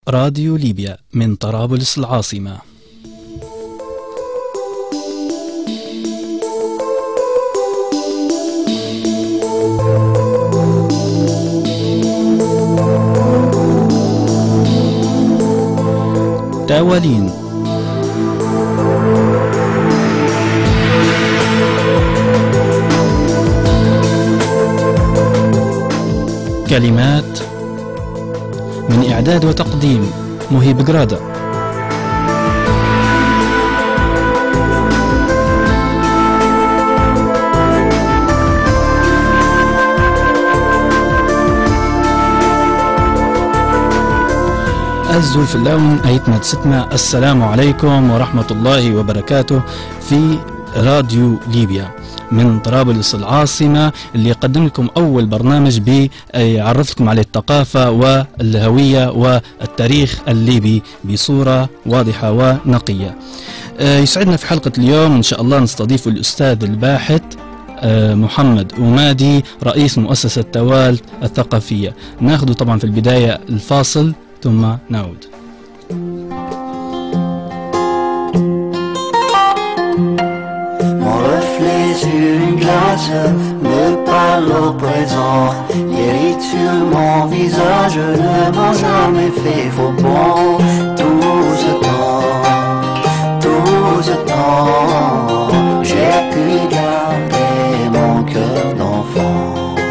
راديو ليبيا من طرابلس العاصمة. تاوالين. كلمات من إعداد وتقديم مهيب قرادة. أزول في اللون أيتنا تستمع. السلام عليكم ورحمة الله وبركاته في راديو ليبيا من طرابلس العاصمة، اللي يقدم لكم أول برنامج بيعرف لكم على الثقافة والهوية والتاريخ الليبي بصورة واضحة ونقية. يسعدنا في حلقة اليوم إن شاء الله نستضيف الأستاذ الباحث محمد أمادي، رئيس مؤسسة توالت الثقافية. ناخذ طبعا في البداية الفاصل ثم نعود. Sur une glace, me parle au présent. Les rides sur mon visage ne m'ont jamais fait faux bon. Tout ce temps, j'ai pu garder mon cœur d'enfant.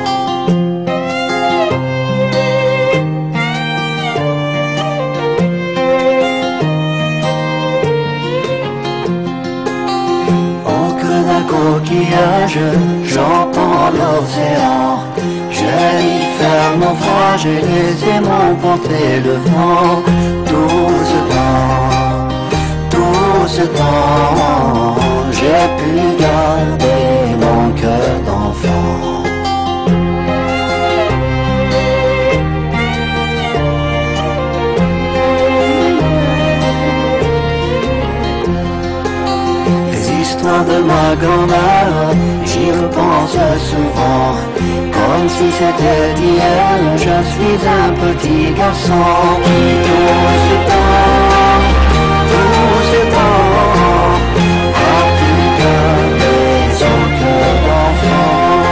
Coquillage, j'entends l'océan. J'allais faire naufrage et les aimants porter le vent. Tout ce temps, j'ai pu garder mon cœur d'enfant. De ma grand-mère, j'y repense souvent. Comme si c'était hier, je suis un petit garçon. Tout ce temps, a pu garder son cœur d'enfant.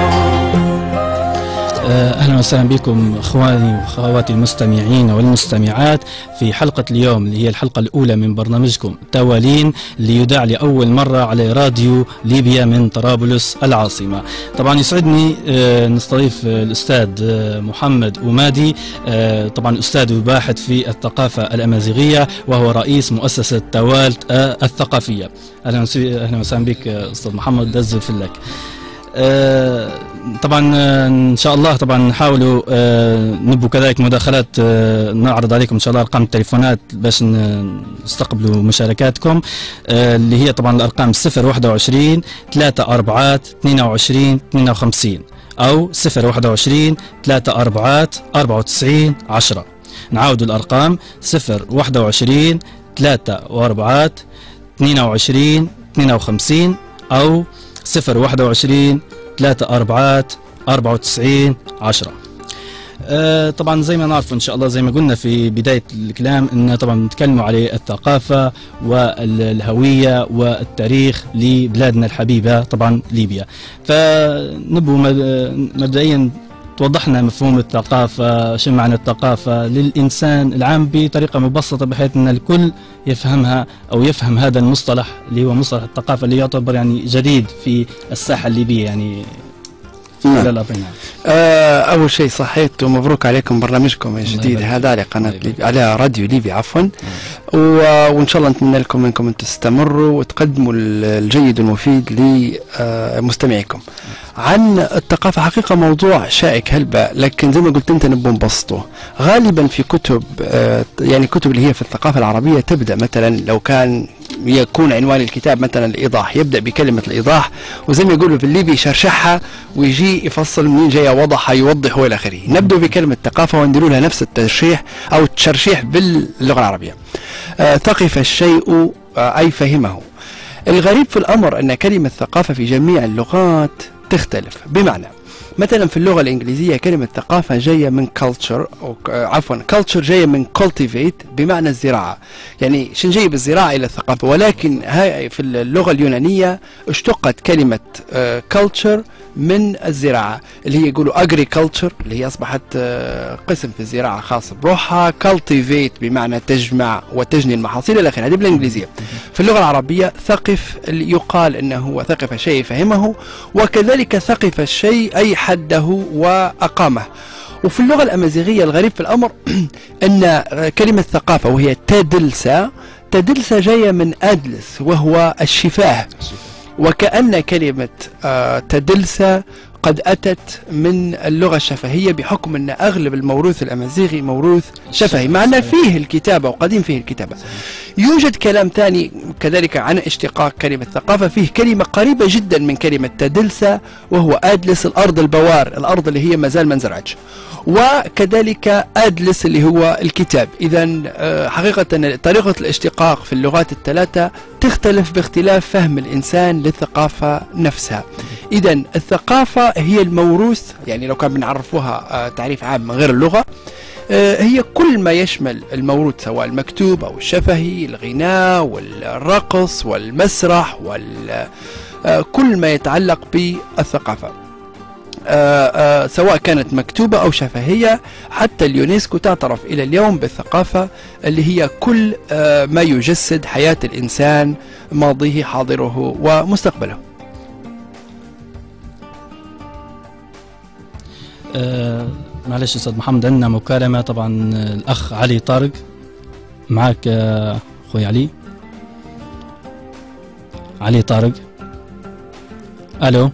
أهلا وسهلا بكم أخواني وأخواتي المستمعين والمستمعات في حلقة اليوم، اللي هي الحلقة الأولى من برنامجكم توالين، اللي يذاع لأول مرة على راديو ليبيا من طرابلس العاصمة. طبعا يسعدني نستضيف الأستاذ محمد أمادي، طبعا أستاذ وباحث في الثقافة الأمازيغية، وهو رئيس مؤسسة توالت الثقافية. أهلا وسهلا بك أستاذ محمد، دز في لك. طبعا ان شاء الله طبعا نحاولوا نبوا كذلك مداخلات، نعرض عليكم ان شاء الله ارقام التليفونات باش نستقبلوا مشاركاتكم، اللي هي طبعا الارقام 021 34 22 52 او 021 34 94 10. نعاود الارقام 021 34 22 52 او 021 34 94 10. طبعا زي ما نعرف ان شاء الله، زي ما قلنا في بداية الكلام، ان طبعا نتكلموا على الثقافة والهوية والتاريخ لبلادنا الحبيبة طبعا ليبيا. فنبو مبدئيا توضحنا مفهوم الثقافة، شو معنى الثقافة للإنسان العام بطريقة مبسطة، بحيث أن الكل يفهمها أو يفهم هذا المصطلح اللي هو مصطلح الثقافة، اللي يعتبر يعني جديد في الساحة الليبية يعني أول شيء صحيت ومبروك عليكم برنامجكم الجديد هذا على قناة على راديو ليبيا عفوا، وإن شاء الله نتمنى لكم أنكم تستمروا وتقدموا الجيد والمفيد لمستمعيكم. عن الثقافة حقيقة موضوع شائك هلبة، لكن زي ما قلت أنت نبغى نبسطه. غالبا في كتب يعني كتب اللي هي في الثقافة العربية تبدأ مثلا، لو كان يكون عنوان الكتاب مثلا الإيضاح، يبدأ بكلمة الإيضاح، وزي ما يقولوا بالليبي يشرشحها ويجي يفصل منين جاي، وضح يوضح والى آخره. نبدأ بكلمة ثقافة ونديروا لها نفس التشريح أو التشرشيح باللغة العربية. ثقف الشيء أي فهمه. الغريب في الأمر أن كلمة ثقافة في جميع اللغات تختلف، بمعنى مثلا في اللغة الإنجليزية كلمة ثقافة جاية من culture، أو عفوا culture جاية من cultivate بمعنى الزراعة، يعني شن جاي بالزراعة إلى الثقافة. ولكن هاي في اللغة اليونانية اشتقت كلمة culture من الزراعة، اللي هي يقولوا agriculture اللي هي أصبحت قسم في الزراعة خاص بروحها، cultivate بمعنى تجمع وتجني المحاصيل إلى آخره. هذه بالإنجليزية. في اللغة العربية ثقف يقال أنه هو ثقف شيء فهمه، وكذلك ثقف الشيء أي حده وأقامه. وفي اللغة الأمازيغية الغريب في الأمر أن كلمة ثقافة وهي تدلسة جاية من أدلس وهو الشفاه، وكأن كلمة تدلسة قد أتت من اللغة الشفهية، بحكم أن أغلب الموروث الأمازيغي موروث شفهي، مع أن فيه الكتابة وقديم فيه الكتابة. يوجد كلام ثاني كذلك عن اشتقاق كلمة ثقافة، فيه كلمة قريبة جدا من كلمة تدلسة وهو أدلس، الأرض البوار، الأرض اللي هي مازال ما انزرعتش، وكذلك أدلس اللي هو الكتاب. إذا حقيقة طريقة الاشتقاق في اللغات الثلاثة تختلف باختلاف فهم الإنسان للثقافة نفسها. إذا الثقافة هي الموروث، يعني لو كان بنعرفوها تعريف عام من غير اللغة، هي كل ما يشمل الموروث سواء المكتوب أو الشفهي، الغناء والرقص والمسرح كل ما يتعلق بالثقافة، سواء كانت مكتوبة أو شفهية. حتى اليونسكو تعترف إلى اليوم بالثقافة اللي هي كل ما يجسد حياة الإنسان، ماضيه حاضره ومستقبله. معلش أستاذ محمد، عندنا مكالمة طبعا. الأخ علي طارق معك أخوي علي طارق. ألو،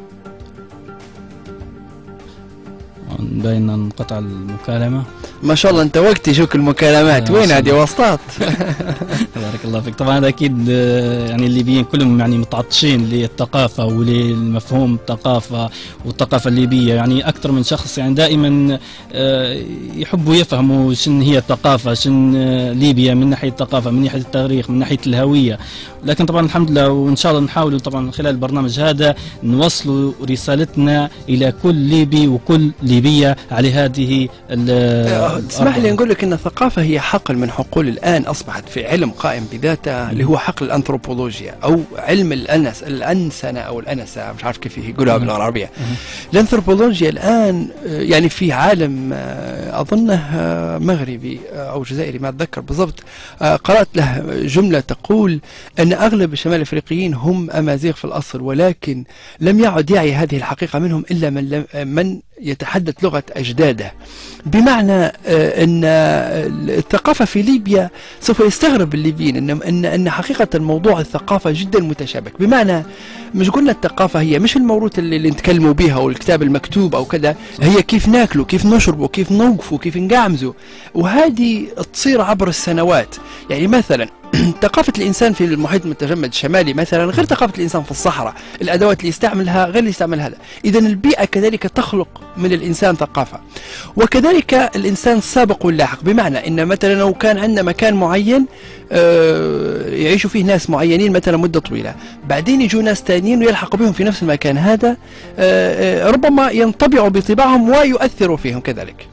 باين انقطع المكالمة. ما شاء الله انت وقت يجوك المكالمات، وين هذه واسطات؟ بارك الله فيك. طبعا هذا اكيد يعني الليبيين كلهم يعني متعطشين للثقافة وللمفهوم الثقافة والثقافة الليبية، يعني اكثر من شخص يعني دائما يحبوا يفهموا شن هي الثقافة، شن ليبيا من ناحية الثقافة، من ناحية التاريخ، من ناحية الهوية. لكن طبعا الحمد لله، وان شاء الله نحاولوا طبعا خلال البرنامج هذا نوصلوا رسالتنا الى كل ليبي وكل ليبية على هذه اسمح لي نقول لك ان الثقافة هي حقل من حقول الان اصبحت في علم قائم بذاته، اللي هو حقل الانثروبولوجيا او علم الانسنة او الانسة، مش عارف كيف يقولها باللغة العربية. الانثروبولوجيا الان يعني في عالم اظنه مغربي او جزائري ما اتذكر بالضبط، قرأت له جملة تقول ان اغلب الشمال الافريقيين هم امازيغ في الاصل، ولكن لم يعد يعي هذه الحقيقة منهم الا من يتحدث لغة أجداده. بمعنى أن الثقافة في ليبيا سوف يستغرب الليبيين أن حقيقة موضوع الثقافة جدا متشابك. بمعنى مش قلنا الثقافة هي مش الموروث اللي نتكلموا بها أو الكتاب المكتوب أو كذا، هي كيف ناكله، كيف نشربه، كيف نوقفه، كيف نقعمزه، وهذه تصير عبر السنوات. يعني مثلا ثقافة الإنسان في المحيط المتجمد الشمالي مثلا غير ثقافة الإنسان في الصحراء، الأدوات اللي يستعملها غير اللي يستعمل هذا. إذا البيئة كذلك تخلق من الإنسان ثقافة، وكذلك الإنسان السابق واللاحق. بمعنى إن مثلا لو كان عندنا مكان معين يعيشوا فيه ناس معينين مثلا مدة طويلة، بعدين يجوا ناس ثانيين ويلحقوا بهم في نفس المكان هذا، ربما ينطبعوا بطباعهم ويؤثروا فيهم كذلك.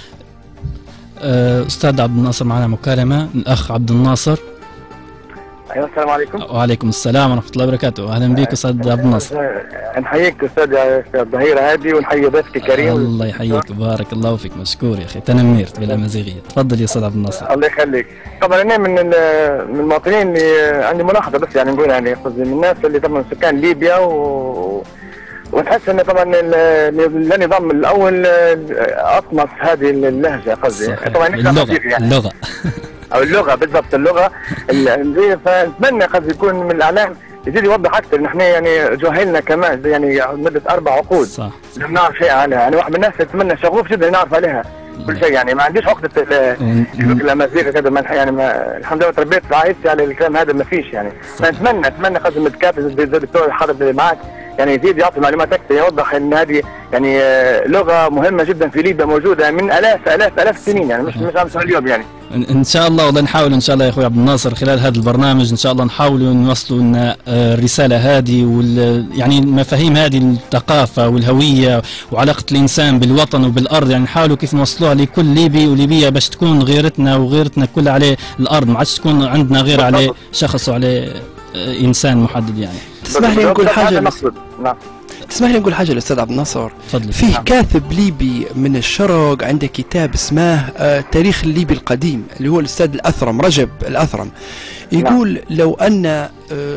أستاذ عبد الناصر معنا مكالمة، الأخ عبد الناصر. ايوه السلام عليكم. وعليكم السلام ورحمة الله وبركاته. أهلا بك أستاذ عبد الناصر. نحييك أستاذ الظهيرة هادي، ونحيي ضيفك الكريم. الله يحييك، بارك الله فيك، مشكور يا أخي، تنميرت بالأمازيغية. تفضل يا أستاذ عبد الناصر. الله يخليك. طبعا أنا من المواطنين اللي عندي ملاحظة، بس يعني نقول يعني قصدي من الناس اللي طبعا سكان ليبيا ونحس ان طبعا النظام الاول اطمس هذه اللهجه قصدي طبعا اللغه او اللغه بالضبط، اللغه فنتمنى قد يكون من الاعلام يزيد يوضح اكثر. نحن يعني جاهلنا كمان يعني مده 4 عقود صح لم نعرف شيء عنها. يعني واحد من الناس اتمنى شغوف جدا نعرف عليها كل شيء، يعني ما عنديش عقده الامازيغ كذا يعني الحمد لله تربيت عائلتي على الكلام هذا ما فيش يعني. فنتمنى قد المتكاتب الدكتور الحاضر اللي معك يعني يزيد يعطي معلومات اكثر، يوضح ان هذه يعني لغه مهمه جدا في ليبيا، موجوده من الاف السنين، يعني مش امس اليوم يعني. ان شاء الله والله نحاول ان شاء الله يا اخوي عبد الناصر خلال هذا البرنامج ان شاء الله نحاولوا نوصلوا لنا الرساله هذه يعني المفاهيم هذه، الثقافه والهويه وعلاقه الانسان بالوطن وبالارض، يعني نحاولوا كيف نوصلوها لكل ليبي وليبيه باش تكون غيرتنا وغيرتنا كلها عليه الارض، ما عادش تكون عندنا غير عليه شخص وعليه انسان محدد يعني. تسمح لي نقول حاجه؟ نعم تسمح لي نقول حاجه للاستاذ عبد الناصر؟ تفضل. فيه كاتب ليبي من الشرق عنده كتاب اسمه تاريخ الليبي القديم، اللي هو الاستاذ الاثرم، رجب الاثرم. يقول لو ان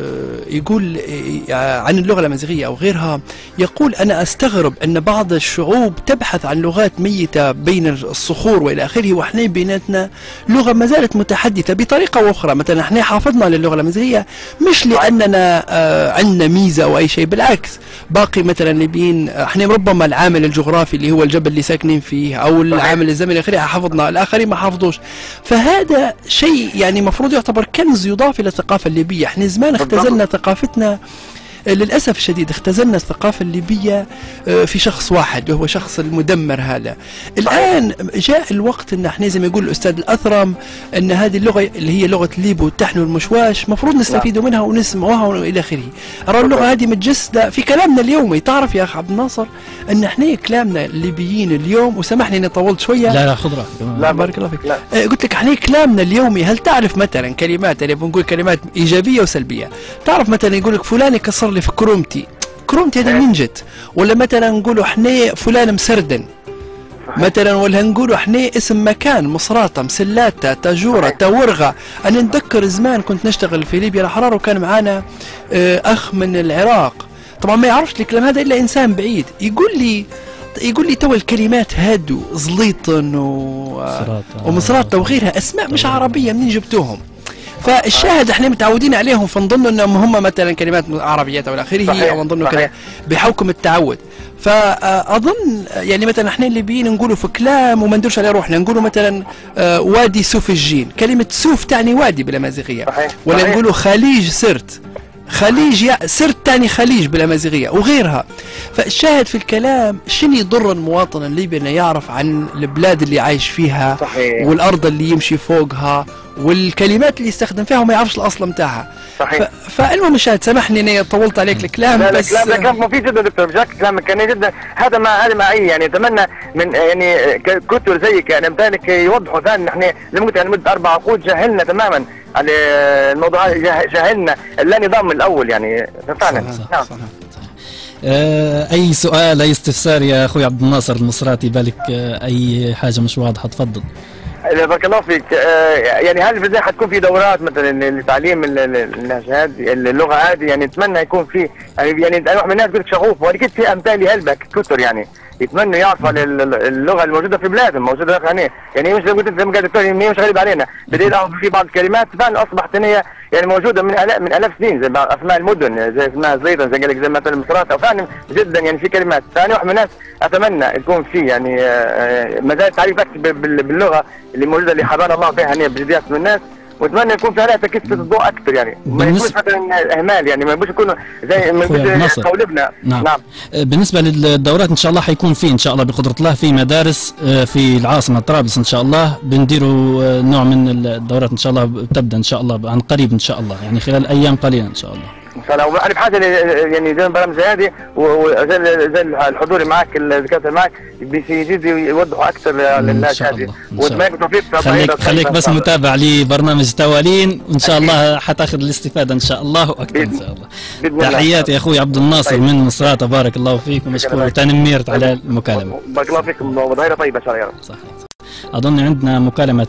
يقول عن اللغة الأمازيغية أو غيرها، يقول أنا أستغرب أن بعض الشعوب تبحث عن لغات ميتة بين الصخور وإلى آخره، وإحنا بيناتنا لغة ما زالت متحدثة بطريقة أو أخرى. مثلا إحنا حافظنا للغة الأمازيغية مش لأننا عندنا ميزة أو أي شيء، بالعكس باقي مثلا ليبيين إحنا ربما العامل الجغرافي اللي هو الجبل اللي ساكنين فيه أو العامل الزمني الآخري حافظنا، الآخرين ما حافظوش. فهذا شيء يعني مفروض يعتبر كنز يضاف إلى الثقافة الليبية. إحنا زمان اختزلنا ثقافتنا، للأسف الشديد اختزلنا الثقافة الليبية في شخص واحد وهو شخص المدمر هذا. الآن جاء الوقت أن احنا زي ما يقول الأستاذ الأثرم أن هذه اللغة اللي هي لغة الليبو والتحن والمشواش مفروض نستفيدوا منها ونسمعوها وإلى آخره. أرى اللغة هذه متجسدة في كلامنا اليومي. تعرف يا أخ عبد الناصر أن احنا كلامنا الليبيين اليوم، وسامحني أني طولت شوية. لا خذ راحتك. لا بارك الله فيك. قلت لك احنا كلامنا اليومي، هل تعرف مثلا كلمات اللي بنقول كلمات إيجابية وسلبية؟ تعرف مثلا يقول لك فلان كسر لي في كرومتي هذا من جد، ولا مثلا نقولوا احنا فلان مسردن مثلا، ولا نقولوا احنا اسم مكان مصراته، مسلاته، تاجوره، تورغه. انا نتذكر زمان كنت نشتغل في ليبيا الحرار وكان معانا اخ من العراق، طبعا ما يعرفش الكلام هذا الا انسان بعيد، يقول لي تو الكلمات هادو زليطن ومصراته وغيرها اسماء مش عربيه، منين جبتوهم؟ فالشاهد احنا متعودين عليهم، فنظن انهم هم مثلا كلمات عربيات او اخره، او نظن كذا بحكم التعود. فاظن يعني مثلا احنا الليبيين نقولوا في كلام وما نديرش عليه روحنا، نقولوا مثلا وادي سوف الجين، كلمه سوف تعني وادي بالامازيغيه، ولا نقولوا خليج سرت، خليج سرت تعني خليج بالامازيغيه وغيرها. فالشاهد في الكلام شنو يضر المواطن الليبي انه يعرف عن البلاد اللي عايش فيها والارض اللي يمشي فوقها والكلمات اللي يستخدم فيها وما يعرفش الاصل نتاعها. فالمهم الشاهد سامحني اني طولت عليك الكلام. لا بس لا كلام مفيد جدا دكتور، بجاك كلامك كان جدا. هذا معي يعني اتمنى من يعني كتر زيك يعني امثالك يوضحوا ثاني. نحن زي ما قلت يعني مده 4 عقود جاهلنا تماما على الموضوع، جاهلنا لا نظام الاول يعني فعلا. نعم. اي سؤال اي استفسار يا اخوي عبد الناصر المصراتي، بالك اي حاجه مش واضحه تفضل. بارك الله فيك. يعني هل بدها حتكون في دورات مثلا لتعليم اللغه هذه؟ يعني اتمنى يكون في يعني انا واحد من الناس قلت شغوف، وانا كنت في امثالي هلبك كثر يعني يتمنوا يعرفوا اللغه الموجوده في بلادهم، موجوده يعني مش زي ما قلت زي ما قال الدكتور مش غريب علينا، بديل في بعض الكلمات فعلا اصبحت هي يعني موجوده من الاف سنين، زي اسماء المدن زي اسمها زيطن، زي قال لك زي مثلا مصرات، فعلا جدا يعني في كلمات. ثاني واحد من الناس اتمنى يكون في يعني مزايا تعريف اكثر باللغه اللي موجوده اللي حضر الله فيها هنا بجديات من الناس، واتمنى يكون في عليها تركيز في الضوء اكثر، يعني ما يكونش مثلا اهمال، يعني ما يبقوش يكونوا زي ما قولبنا. نعم. بالنسبه للدورات ان شاء الله حيكون في ان شاء الله بقدره الله في مدارس في العاصمه طرابلس ان شاء الله بنديروا نوع من الدورات ان شاء الله تبدا ان شاء الله عن قريب ان شاء الله، يعني خلال ايام قليله ان شاء الله. ان شاء الله. وانا بحاجه يعني زي البرامج هذه وزي الحضور معك الدكاتره معك بيزيدوا يوضحوا اكثر للناس هذه، واتمنى توفيق. خليك بس متابع لبرنامج توالين وان شاء الله حتاخذ الاستفاده ان شاء الله واكثر ان شاء الله. تحياتي يا اخوي عبد الناصر من مصراتة، بارك الله فيك ومشكور وتنميرت على المكالمه. بارك الله فيكم وظهيره طيبه ان شاء الله يا رب. صحيح. اظن عندنا مكالمه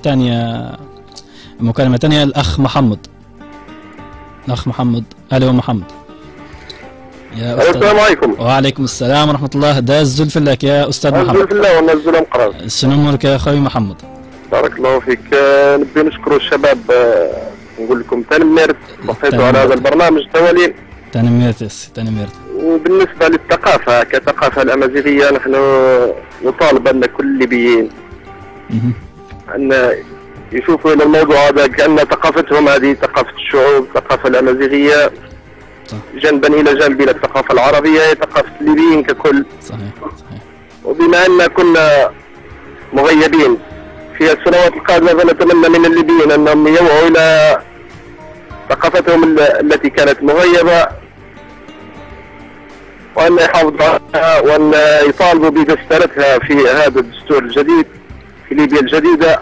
ثانيه الاخ محمد. الأخ محمد. ألو محمد. يا أستاذ. السلام عليكم. وعليكم السلام ورحمة الله. داز الزلف لك يا أستاذ محمد. الزلف الله والله الزلف مقراص. شنو أمورك يا أخوي محمد؟ بارك الله فيك. نبي نشكروا الشباب، نقول لكم تنميرت وحيتوا على هذا البرنامج توالين. تنميرت. وبالنسبة للثقافة كثقافة الأمازيغية، نحن نطالب أن كل الليبيين أن يشوفوا إلى الموضوع هذا كأن ثقافتهم هذه ثقافة الشعوب، الثقافة الأمازيغية جنبا إلى جنب إلى الثقافة العربية، هي ثقافة الليبيين ككل. صحيح. وبما أن كنا مغيبين في السنوات القادمة، فنتمنى من الليبيين أنهم يوعوا إلى ثقافتهم التي كانت مغيبة، وأن يحافظوا عليها، وأن يطالبوا بتسطيرها في هذا الدستور الجديد في ليبيا الجديدة،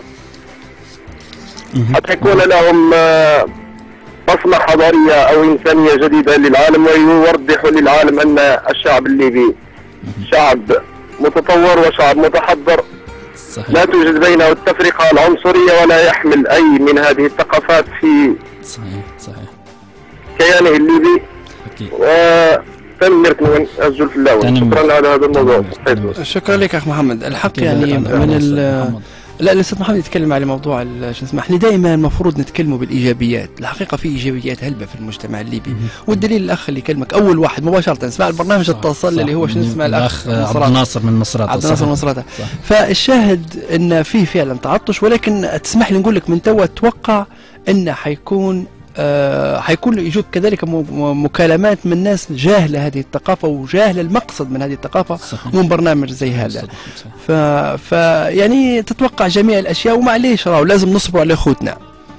حتى يكون لهم بصمة حضارية أو إنسانية جديدة للعالم، ويوضحوا للعالم أن الشعب الليبي شعب متطور وشعب متحضر. صحيح. لا توجد بينه التفرقة العنصرية، ولا يحمل أي من هذه الثقافات في كيانه الليبي. وتنمرت من الزلف الأول. شكرا على هذا الموضوع. شكرا لك أخ محمد. الحق يعني من لا الاستاذ محمد يتكلم على موضوع شو اسمه، احنا دائما المفروض نتكلموا بالايجابيات. الحقيقه في ايجابيات هلبه في المجتمع الليبي، والدليل الاخ اللي كلمك اول واحد مباشره اسمع البرنامج اتصل اللي هو شو اسمه الاخ عبد الناصر من مصراته. عبد الناصر من مصراته. فالشاهد ان في فعلا تعطش، ولكن تسمح لي نقول لك من توا اتوقع انه حيكون يجوك كذلك مكالمات من ناس جاهله هذه الثقافه وجاهله المقصد من هذه الثقافه من برنامج زي هذا. يعني تتوقع جميع الاشياء، ومعليش راهو لازم نصبر على اخوتنا.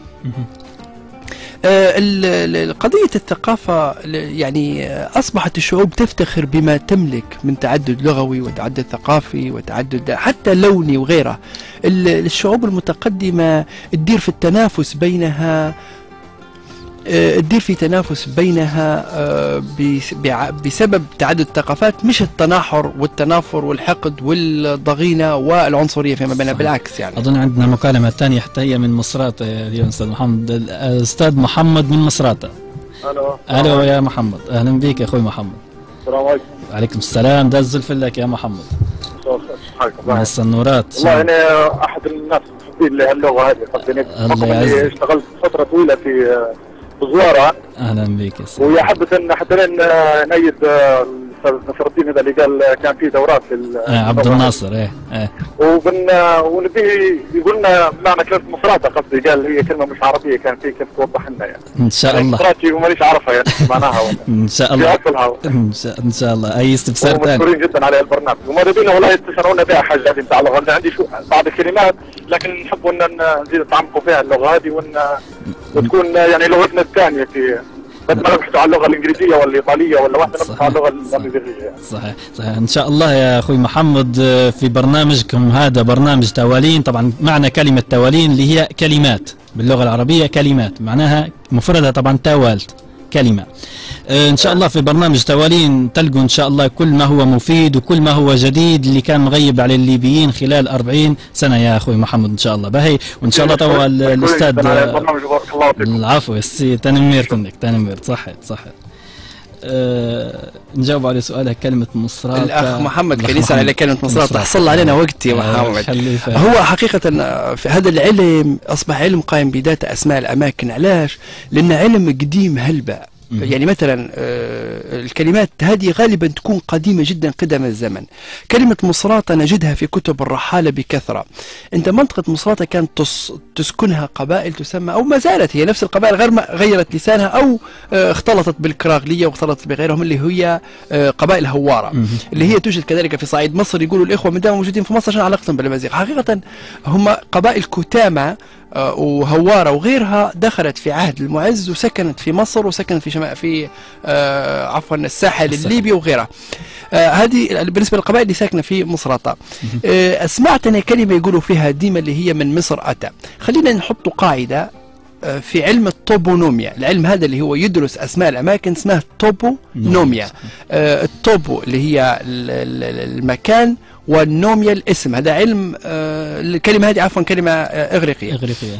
قضيه الثقافه يعني اصبحت الشعوب تفتخر بما تملك من تعدد لغوي وتعدد ثقافي وتعدد حتى لوني وغيره. الشعوب المتقدمه تدير في التنافس بينها، بسبب تعدد الثقافات، مش التناحر والتنافر والحقد والضغينة والعنصرية فيما بينها. بالعكس يعني. أظن عندنا مكالمة ثانية حتى هي من مصراتة اليوم أستاذ محمد. الأستاذ محمد من مصراتة. ألو يا محمد، أهلا بك يا أخوي محمد. السلام عليكم. وعليكم السلام، ده الزلف لك يا محمد. مس النورات. والله أنا أحد الناس المحبين لهاللغة هذه، قصدي اشتغلت فترة طويلة في بزوارة. اهلا بك يا سيدي. ويا حبة حتى نأيد الاستاذ نصر الدين هذا اللي قال كان في دورات عبد الناصر. ونبيه يقول لنا معنى كلمة مصراتة، قصدي قال هي كلمة مش عربية، كان في كيف توضح لنا يعني. ان شاء الله. مصراتي ومانيش عارفها يعني معناها ان شاء الله. ان شاء الله. اي استفسار ثاني. مشكورين جدا على البرنامج، وماذا بينا والله يستشعرونا بها حاجات نتاع اللغة. انا عندي بعض الكلمات لكن نحب ان نزيد نتعمقوا فيها اللغة هذه، وتكون يعني لغتنا الثانية في بدل ما نبحث عن اللغة الإنجليزية ولا الإيطالية ولا واحدة، نبحث عن اللغة الأمازيغية. صحيح. إن شاء الله يا أخوي محمد، في برنامجكم هذا برنامج توالين. طبعا معنى كلمة توالين اللي هي كلمات باللغة العربية، كلمات معناها مفردها طبعا توالت كلمة. إن شاء الله في برنامج توالين تلقوا إن شاء الله كل ما هو مفيد وكل ما هو جديد اللي كان مغيب على الليبيين خلال 40 سنة يا أخوي محمد إن شاء الله. باهي. وإن شاء الله توا الأستاذ. العفو يا سي، تنميرت منك، تنميرت. صحيح. نجاوب على سؤالها كلمة مصرات. الأخ محمد كان يسأل على كلمة مصرات، تحصل علينا وقت يا محمد. هو حقيقة في هذا العلم أصبح علم قائم بذات أسماء الأماكن. علاش؟ لأن علم قديم هلبة. يعني مثلا الكلمات هذه غالبا تكون قديمة جدا قدم الزمن. كلمة مصراتة نجدها في كتب الرحالة بكثرة. انت منطقة مصراتة كانت تسكنها قبائل تسمى، او ما زالت هي نفس القبائل، غير ما غيرت لسانها او اختلطت بالكراغلية واختلطت بغيرهم اللي هي قبائل هوارة، اللي هي توجد كذلك في صعيد مصر. يقولوا الإخوة من دام موجودين في مصر عشان علاقتهم بالأمازيغ. حقيقة هم قبائل كتامة وهوارة وغيرها دخلت في عهد المعز وسكنت في مصر وسكنت في عفوا الساحل الليبي وغيرها. هذه بالنسبة للقبائل اللي ساكنة في مصراتة. سمعت أنا كلمة يقولوا فيها ديما اللي هي من مصر أتى. خلينا نحط قاعدة في علم الطوبونوميا. العلم هذا اللي هو يدرس أسماء الأماكن اسمه طوبونوميا. الطوبو اللي هي المكان، والنوميا الاسم. هذا علم الكلمة هذه عفوا كلمة إغريقية.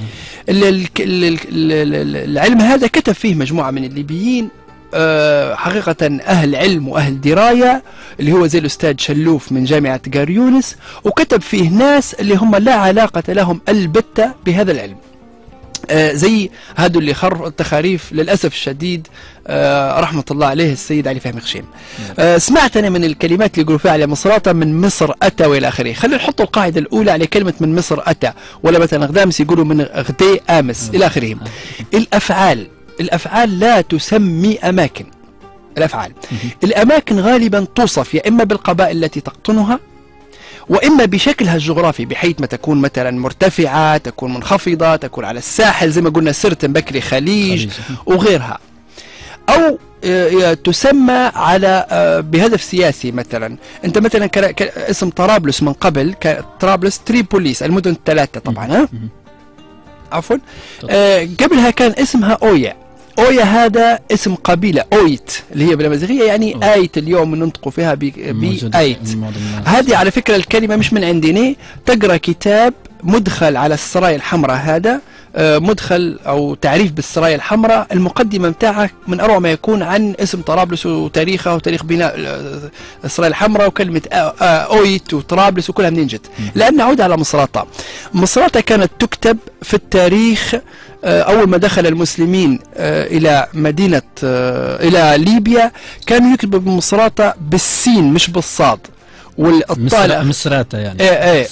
العلم هذا كتب فيه مجموعة من الليبيين حقيقة أهل علم وأهل دراية، اللي هو زي الأستاذ شلوف من جامعة قاريونس، وكتب فيه ناس اللي هم لا علاقة لهم البتة بهذا العلم، زي هذا اللي خر التخاريف للأسف الشديد رحمة الله عليه السيد علي فهمي خشيم. سمعت أنا من الكلمات اللي يقولوا فيها على مصراتة من مصر أتى وإلى آخره. خلينا نحط القاعدة الأولى على كلمة من مصر أتى، ولا مثلا غدامس يقولوا من غدي آمس إلى آخره. الأفعال لا تسمي أماكن. الأفعال. الأماكن غالبا توصف يا إما بالقبائل التي تقطنها، وإما بشكلها الجغرافي، بحيث ما تكون مثلا مرتفعة، تكون منخفضة، تكون على الساحل زي ما قلنا سرتن بكري خليج وغيرها، أو تسمى على بهدف سياسي. مثلا أنت مثلا اسم طرابلس من قبل طرابلس تريبوليس، المدن الثلاثة طبعا، عفوا، قبلها كان اسمها أويا. أويا هذا اسم قبيلة، أويت اللي هي بالأمازيغية يعني آيت، اليوم ننطق فيها بآيت. هذه على فكرة الكلمة مش من عندنا، تقرأ كتاب مدخل على السرايا الحمراء، هذا مدخل أو تعريف بالسرايا الحمراء، المقدمة متاعه من أروع ما يكون عن اسم طرابلس وتاريخها وتاريخ بناء السرايا الحمراء، وكلمة أويت وطرابلس وكلها منين جت. لأن نعود على مصراتة. مصراتة كانت تكتب في التاريخ أول ما دخل المسلمين إلى مدينة إلى ليبيا، كانوا يكتبوا بمصراتة بالسين مش بالصاد. والطالع مصراتة يعني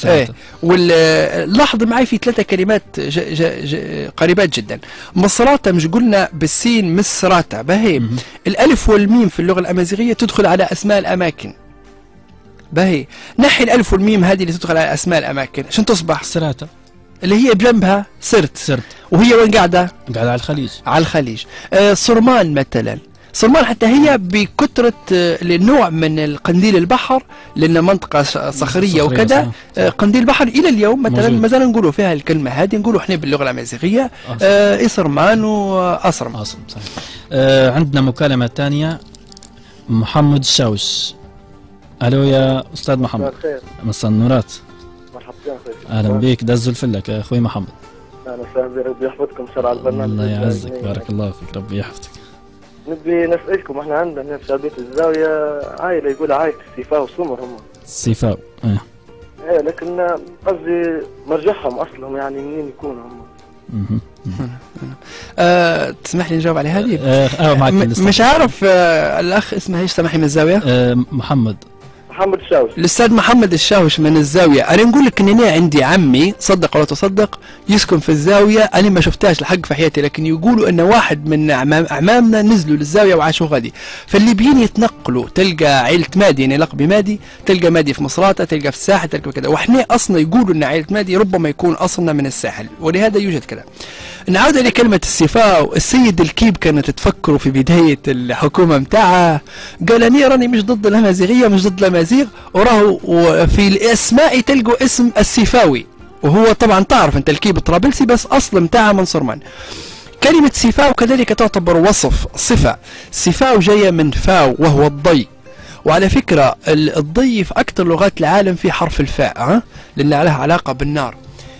واللاحظ معي في 3 كلمات قريبات جدا. مصراتة مش قلنا بالسين مصراتة بهي. الألف والميم في اللغة الأمازيغية تدخل على أسماء الأماكن بهي، نحي الألف والميم هذه اللي تدخل على أسماء الأماكن عشان تصبح سراتة اللي هي بجنبها سرت. وهي وين قاعدة على الخليج. على الخليج. صرمان مثلا، صرمان حتى هي بكثرة لنوع من القنديل البحر، لأن منطقة صخرية وكذا. قنديل البحر إلى اليوم مثلا ما زال نقولوا فيها الكلمة هذه، نقولوا احنا باللغة الأمازيغية صرمان وأصرم. صحيح. عندنا مكالمة ثانية، محمد الشاوش. ألو يا أستاذ محمد. مساء النورات. مرحبا. أهلا بك، دز الفلك يا أخوي محمد. أهلا وسهلا، ربي يحفظكم شرع البرنامج. الله يعزك، بارك الله فيك، ربي يحفظك. نبي نسألكم، احنا عندنا في شعبية الزاوية عائلة يقول عائلة السيفاو وسمر هم. السيفاو ايه، لكن قصدي مرجعهم اصلهم يعني منين يكونوا هم؟ تسمح لي نجاوب على هذه؟ معك. مش عارف الأخ اسمه ايش سامحني من الزاوية؟ محمد الشاوش. الأستاذ محمد الشاوش من الزاوية. أنا نقول لك إن أنا عندي عمي صدق ولا تصدق يسكن في الزاوية، أنا ما شفتهاش الحق في حياتي، لكن يقولوا أن واحد من أعمامنا نزلوا للزاوية وعاشوا غادي. فاللي بين يتنقلوا تلقى عيلة مادي، يعني لقبي مادي، تلقى مادي في مصراتة، تلقى في الساحل، تلقى كذا. وإحنا أصلا يقولوا أن عيلة مادي ربما يكون أصلنا من الساحل، ولهذا يوجد كذا. نعود لكلمة السيفاو. السيد الكيب كانت تفكروا في بداية الحكومة متاعها، قال أنا راني مش ضد الأمازيغية، مش ضد الأمازيغ، وراهو في الأسماء تلقوا اسم السيفاوي، وهو طبعا تعرف أنت الكيب طرابلسي بس أصل متاعها من صرمان. كلمة سيفاو كذلك تعتبر وصف، صفة. سيفاو جاية من فاو وهو الضي، وعلى فكرة الضي في أكثر لغات العالم في حرف الفاء، لأن لها علاقة بالنار.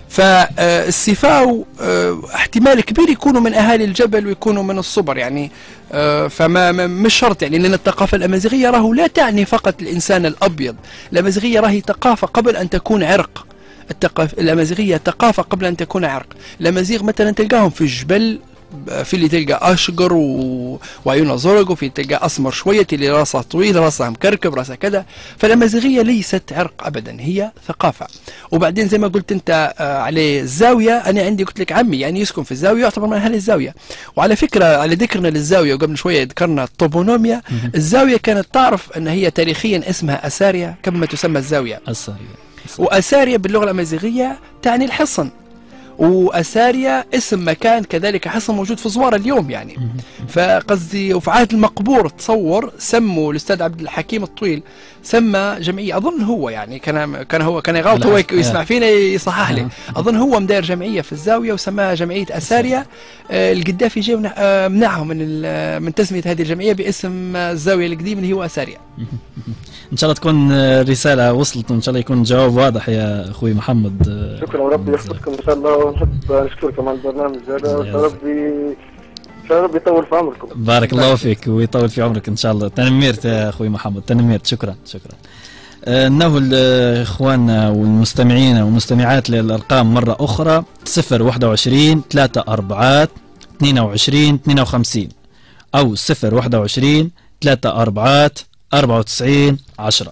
فالسيفاو احتمال كبير يكونوا من أهالي الجبل ويكونوا من الصبر يعني. فما مش شرط يعني، لأن الثقافة الأمازيغية راهو لا تعني فقط الإنسان الأبيض. الأمازيغية راهي ثقافة قبل أن تكون عرق. الأمازيغية ثقافة قبل أن تكون عرق. الأمازيغ مثلا تلقاهم في الجبل، في اللي تلقى أشقر وعيونه زرق، وفي تلقى أسمر شوية، اللي راسه طويل، راسه مكركب، راسه كذا. فالأمازيغية ليست عرق أبدا، هي ثقافة. وبعدين زي ما قلت أنت على الزاوية، أنا عندي قلت لك عمي يعني يسكن في الزاوية، يعتبر من أهل الزاوية. وعلى فكرة على ذكرنا للزاوية وقبل شوية ذكرنا الطوبونوميا، الزاوية كانت تعرف أن هي تاريخيا اسمها أساريا كما تسمى الزاوية. وأساريا باللغة الأمازيغية تعني الحصن، وأساريا اسم مكان كذلك حصن موجود في زوار اليوم يعني. فقصدي وفي عهد المقبور تصور سموا الأستاذ عبد الحكيم الطويل، سمى جمعية، أظن هو يعني كان يغلط، هو يسمع فينا يصحح لي، أظن هو مدير جمعية في الزاوية وسماها جمعية أساريا. القدافي جاء منعهم من تسمية هذه الجمعية باسم الزاوية القديم اللي هو أساريا. ان شاء الله تكون رسالة وصلت، وان شاء الله يكون جواب واضح يا اخوي محمد. شكرا، ربي يحفظكم ان شاء الله، ونحب نشكركم على البرنامج هذا، ربي يطول في عمركم. بارك الله فيك ويطول في عمرك ان شاء الله. تنميرت يا اخوي محمد، تنميرت. شكرا. نهو اخواننا والمستمعين والمستمعات للارقام مرة اخرى: 021 34 22 52 او 021 34 94 10.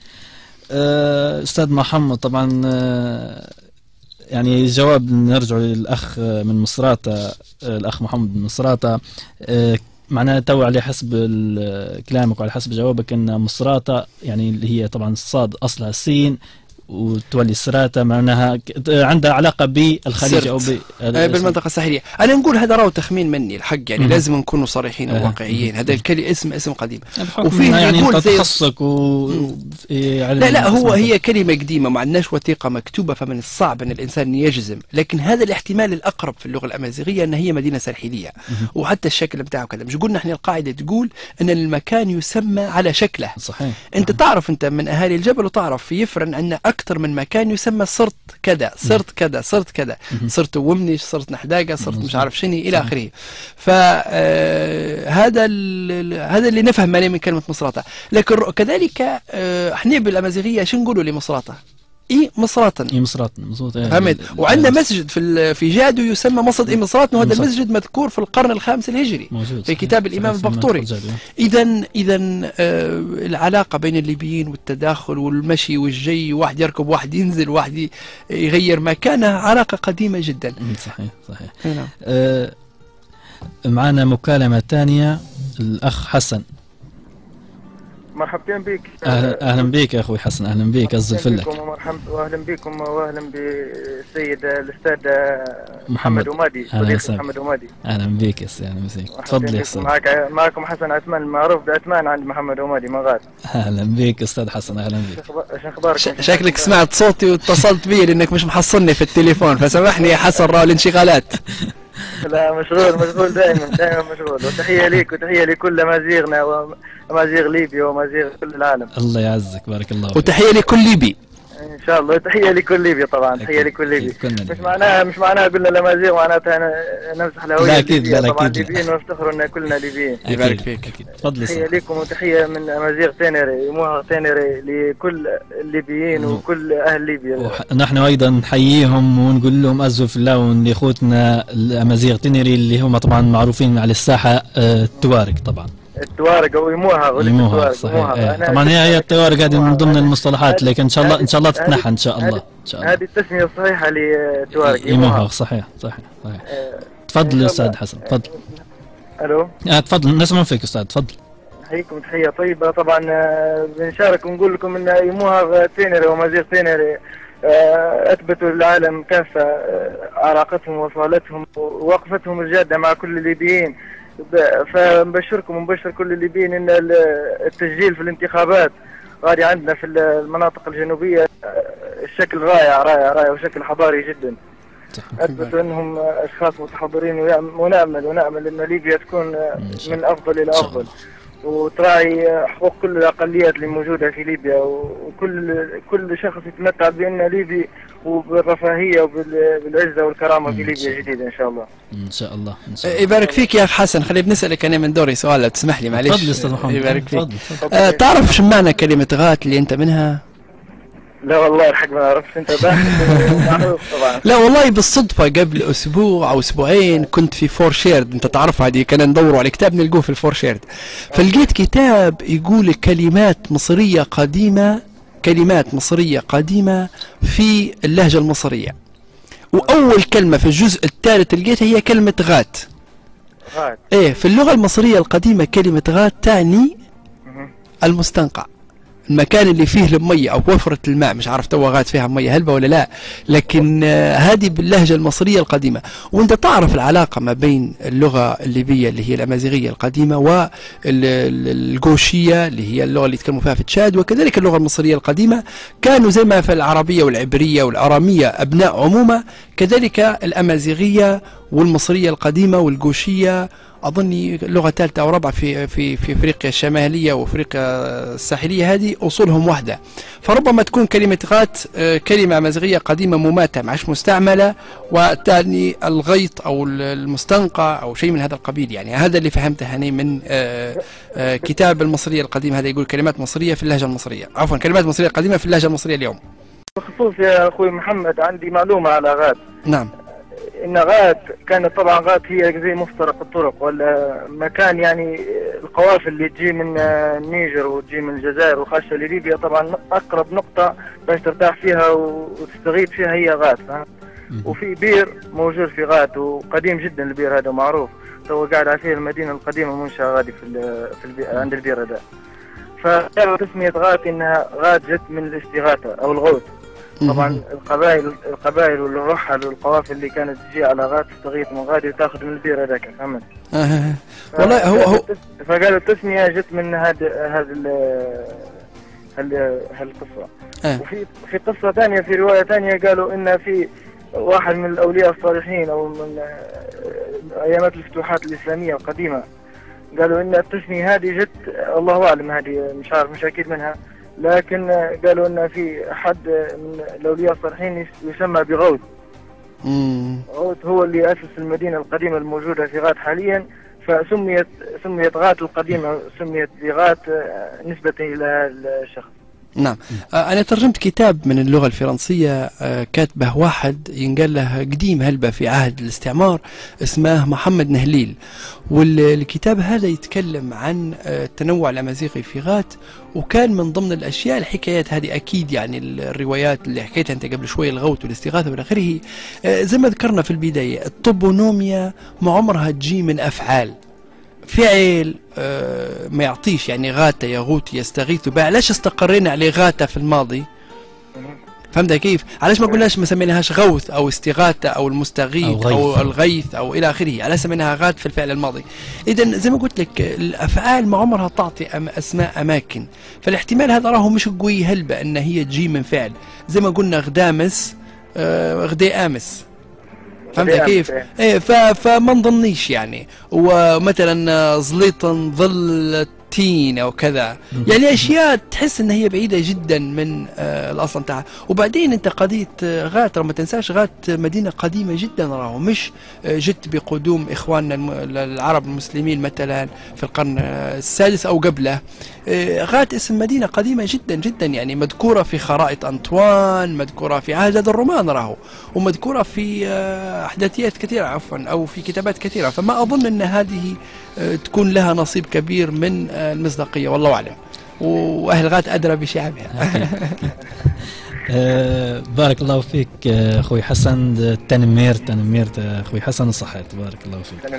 أستاذ محمد طبعا يعني جواب نرجع للأخ من مصراتة، الأخ محمد من مصراتة. معناها تو على حسب كلامك وعلى حسب جوابك ان مصراتة يعني اللي هي طبعا الصاد اصلها السين وتولي السراتة معناها عندها علاقة بالخليج أو بالمنطقة الساحلية. أنا نقول هذا راهو تخمين مني الحق يعني لازم نكونوا صريحين وواقعيين. هذا اسم قديم وفيه يعني يقول تخصك لا هي كلمة قديمة ما عندناش وثيقة مكتوبة فمن الصعب أن الإنسان يجزم، لكن هذا الاحتمال الأقرب في اللغة الأمازيغية أن هي مدينة ساحلية وحتى الشكل بتاعه كذا. مش قلنا احنا القاعدة تقول أن المكان يسمى على شكله. صحيح. أنت تعرف أنت من أهالي الجبل وتعرف في يفرن عندنا أكثر من مكان يسمى صرت كذا صرت كذا صرت كذا صرت ومنش صرت نحداقة صرت مش عارف شنو إلى آخره. فهذا هذا اللي نفهم عليه من كلمة مصراتة. لكن كذلك احنا بالأمازيغية شو نقولوا لمصراتة؟ مصراتن فهمت. وعندنا مسجد في جادو يسمى مصد مصراتن، وهذا المسجد مذكور في القرن الخامس الهجري في كتاب الإمام البقطوري. إذا العلاقة بين الليبيين والتداخل والمشي والجي، واحد يركب واحد ينزل واحد يغير مكانه، علاقة قديمة جدا. صحيح. معنا مكالمة ثانية الأخ حسن. مرحبتين بك. اهلا بك يا اخوي حسن، اهلا بك الزلفلك. واهلا بكم واهلا بالسيد الاستاذ محمد ومادي، صديقي محمد ومادي. اهلا بك يا سي، اهلا بك. تفضل يا استاذ. معكم حسن عثمان المعروف بعثمان عند محمد ومادي مغاد. اهلا بك استاذ حسن، اهلا بك. شو اخباركم؟ شكلك سمعت صوتي واتصلت بي لانك مش محصلني في التليفون، فسامحني يا حسن راهو الانشغالات. لا مشغول دائما مشغول. وتحية ليك وتحية لكل أمازيغنا وأمازيغ ليبيا وأمازيغ كل العالم. الله يعزك، بارك الله فيك. وتحية لكل ليبي إن شاء الله. تحية لكل ليبيا طبعا، تحية لكل ليبي. مش معناها قلنا الأمازيغ معناتها نمسح الهوية الليبية. طبعا ليبيين ونفتخروا أن كلنا ليبيين. يبارك فيك. تفضل. تحية لكم وتحية من أمازيغ تينري يموها تينري لكل الليبيين وكل أهل ليبيا. نحن أيضا نحييهم ونقول لهم أزوا في الله لإخوتنا الأمازيغ تينري اللي هم طبعا معروفين على الساحة التوارق. طبعا التوارق او يموها صحيح. طبعا هي التوارق هذه من ضمن المصطلحات، لكن ان شاء الله تتنحى ان شاء الله. هذه التسميه الصحيحه للتوارق يموها. صحيح. تفضل استاذ حسن، تفضل. الو تفضل نسمع فيك استاذ، تفضل. نحييكم تحيه طيبه. طبعا بنشارك ونقول لكم ان يموها تينري ومازيغ تينري اثبتوا للعالم كافه علاقتهم وصالتهم ووقفتهم الجاده مع كل الليبيين. فنبشركم ونبشر كل الليبيين ان التسجيل في الانتخابات غادي عندنا في المناطق الجنوبيه الشكل رائع وشكل حضاري جدا. اثبتوا انهم اشخاص متحضرين، ونامل ان ليبيا تكون من افضل الى افضل، وتراعي حقوق كل الاقليات اللي موجوده في ليبيا، وكل شخص يتمتع بان ليبي وبالرفاهيه وبالعزه والكرامه في ليبيا جديده ان شاء الله. ان شاء الله. يبارك فيك يا اخ حسن. خليني بنسالك انا من دوري سؤال لو تسمح لي، معليش. تفضل استاذ محمد. يبارك فيك. تعرف شو معنى كلمه غات اللي انت منها؟ لا والله الحق ما اعرفش. انت معروف طبعا. لا والله بالصدفه قبل اسبوع او اسبوعين كنت في فور شيرد، انت تعرف هذه، كنا ندوروا على كتاب نلقوه في الفور شيرد، فلقيت كتاب يقول كلمات مصريه قديمه في اللهجه المصريه، واول كلمه في الجزء الثالث لقيتها هي كلمه غات. في اللغه المصريه القديمه كلمه غات تعني المستنقع، المكان اللي فيه المية أو وفرة الماء. مش عارف توا غاد فيها مية هلبة ولا لا، لكن هذه باللهجة المصرية القديمة. وانت تعرف العلاقة ما بين اللغة الليبية اللي هي الأمازيغية القديمة والجوشية اللي هي اللغة اللي يتكلموا فيها في تشاد، وكذلك اللغة المصرية القديمة كانوا زي ما في العربية والعبرية والأرامية أبناء عمومة، كذلك الأمازيغية والمصرية القديمة والجوشية أظني لغة ثالثة أو رابعة في أفريقيا الشمالية وأفريقيا الساحلية، هذه أصولهم واحدة. فربما تكون كلمة غات كلمة أمازيغية قديمة مماتة معش مستعملة، وتعني الغيط أو المستنقع أو شيء من هذا القبيل. يعني هذا اللي فهمته هني من كتاب المصرية القديمة. هذا يقول كلمات مصرية في اللهجة المصرية، عفوا كلمات مصرية قديمة في اللهجة المصرية اليوم. بخصوص يا أخوي محمد عندي معلومة على غات. نعم. إن غات كانت طبعا غات هي زي مفترق الطرق ولا مكان، يعني القوافل اللي تجي من النيجر وتجي من الجزائر وخاصة لليبيا طبعا أقرب نقطة باش ترتاح فيها وتستغيث فيها هي غات. وفي بير موجود في غات وقديم جدا البير هذا معروف، تو قاعد على فيه المدينة القديمة منشأة غادي عند البيرداء. فقالوا تسمية غات إنها غات جت من الاستغاثة أو الغوث. طبعا القبائل والرحل والقوافل اللي كانت تجي على غات تستغيث من غادي وتاخذ من البير هذاك، فهمت؟ والله هو فقالوا التسمية جت من هالقصة. وفي قصة ثانية، في رواية ثانية قالوا إن في واحد من الأولياء الصالحين أو من أيامات الفتوحات الإسلامية القديمة، قالوا إن التسمية هذه جت، الله أعلم، هذه مش عارف، مش أكيد منها، لكن قالوا إن في أحد من الأولياء الصالحين يسمى بغوث. غوث هو اللي أسس المدينة القديمة الموجودة في غات حاليا، فسميت غات القديمة، سميت بغات نسبة إلى الشخص. نعم. أنا ترجمت كتاب من اللغة الفرنسية كاتبه واحد ينقال له قديم هلبة في عهد الاستعمار، اسمه محمد نهليل، والكتاب هذا يتكلم عن التنوع الأمازيغي في غات، وكان من ضمن الأشياء الحكايات هذه أكيد، يعني الروايات اللي حكيتها أنت قبل شوي، الغوث والاستغاثة والى آخره، زي ما ذكرنا في البداية، الطوبونوميا ما عمرها تجي من أفعال، فعل ما يعطيش، يعني غاثة يغوث يستغيث بها، علاش استقرينا عليه غاثة في الماضي؟ فهمت كيف؟ علاش ما قلناش ما سميناهاش غوث او استغاثة او المستغيث او الغيث او الى اخره، علاش سميناها غاث في الفعل الماضي؟ اذا زي ما قلت لك الافعال ما عمرها تعطي اسماء اماكن، فالاحتمال هذا راهو مش قوي هلبة ان هي تجي من فعل، زي ما قلنا غدامس غدي امس، فهمت كيف؟ ايه فما نظنيش يعني، ومثلا زليطن ظل تين او كذا، يعني اشياء تحس ان هي بعيده جدا من الاصل تاعها. وبعدين انت قضيه غات ما تنساش، غات مدينه قديمه جدا، راهو مش جت بقدوم اخواننا العرب المسلمين مثلا في القرن السادس او قبله. غات اسم مدينه قديمه جدا جدا، يعني مذكوره في خرائط انطوان، مذكوره في عهد الرومان راهو، ومذكوره في احداثيات كثيره عفوا، او في كتابات كثيره، فما اظن ان هذه تكون لها نصيب كبير من المصداقية، والله أعلم، وأهل غات أدرى بشعبها. بارك الله فيك أخوي حسن، تنميرت أخوي حسن، صحيت، بارك الله فيك.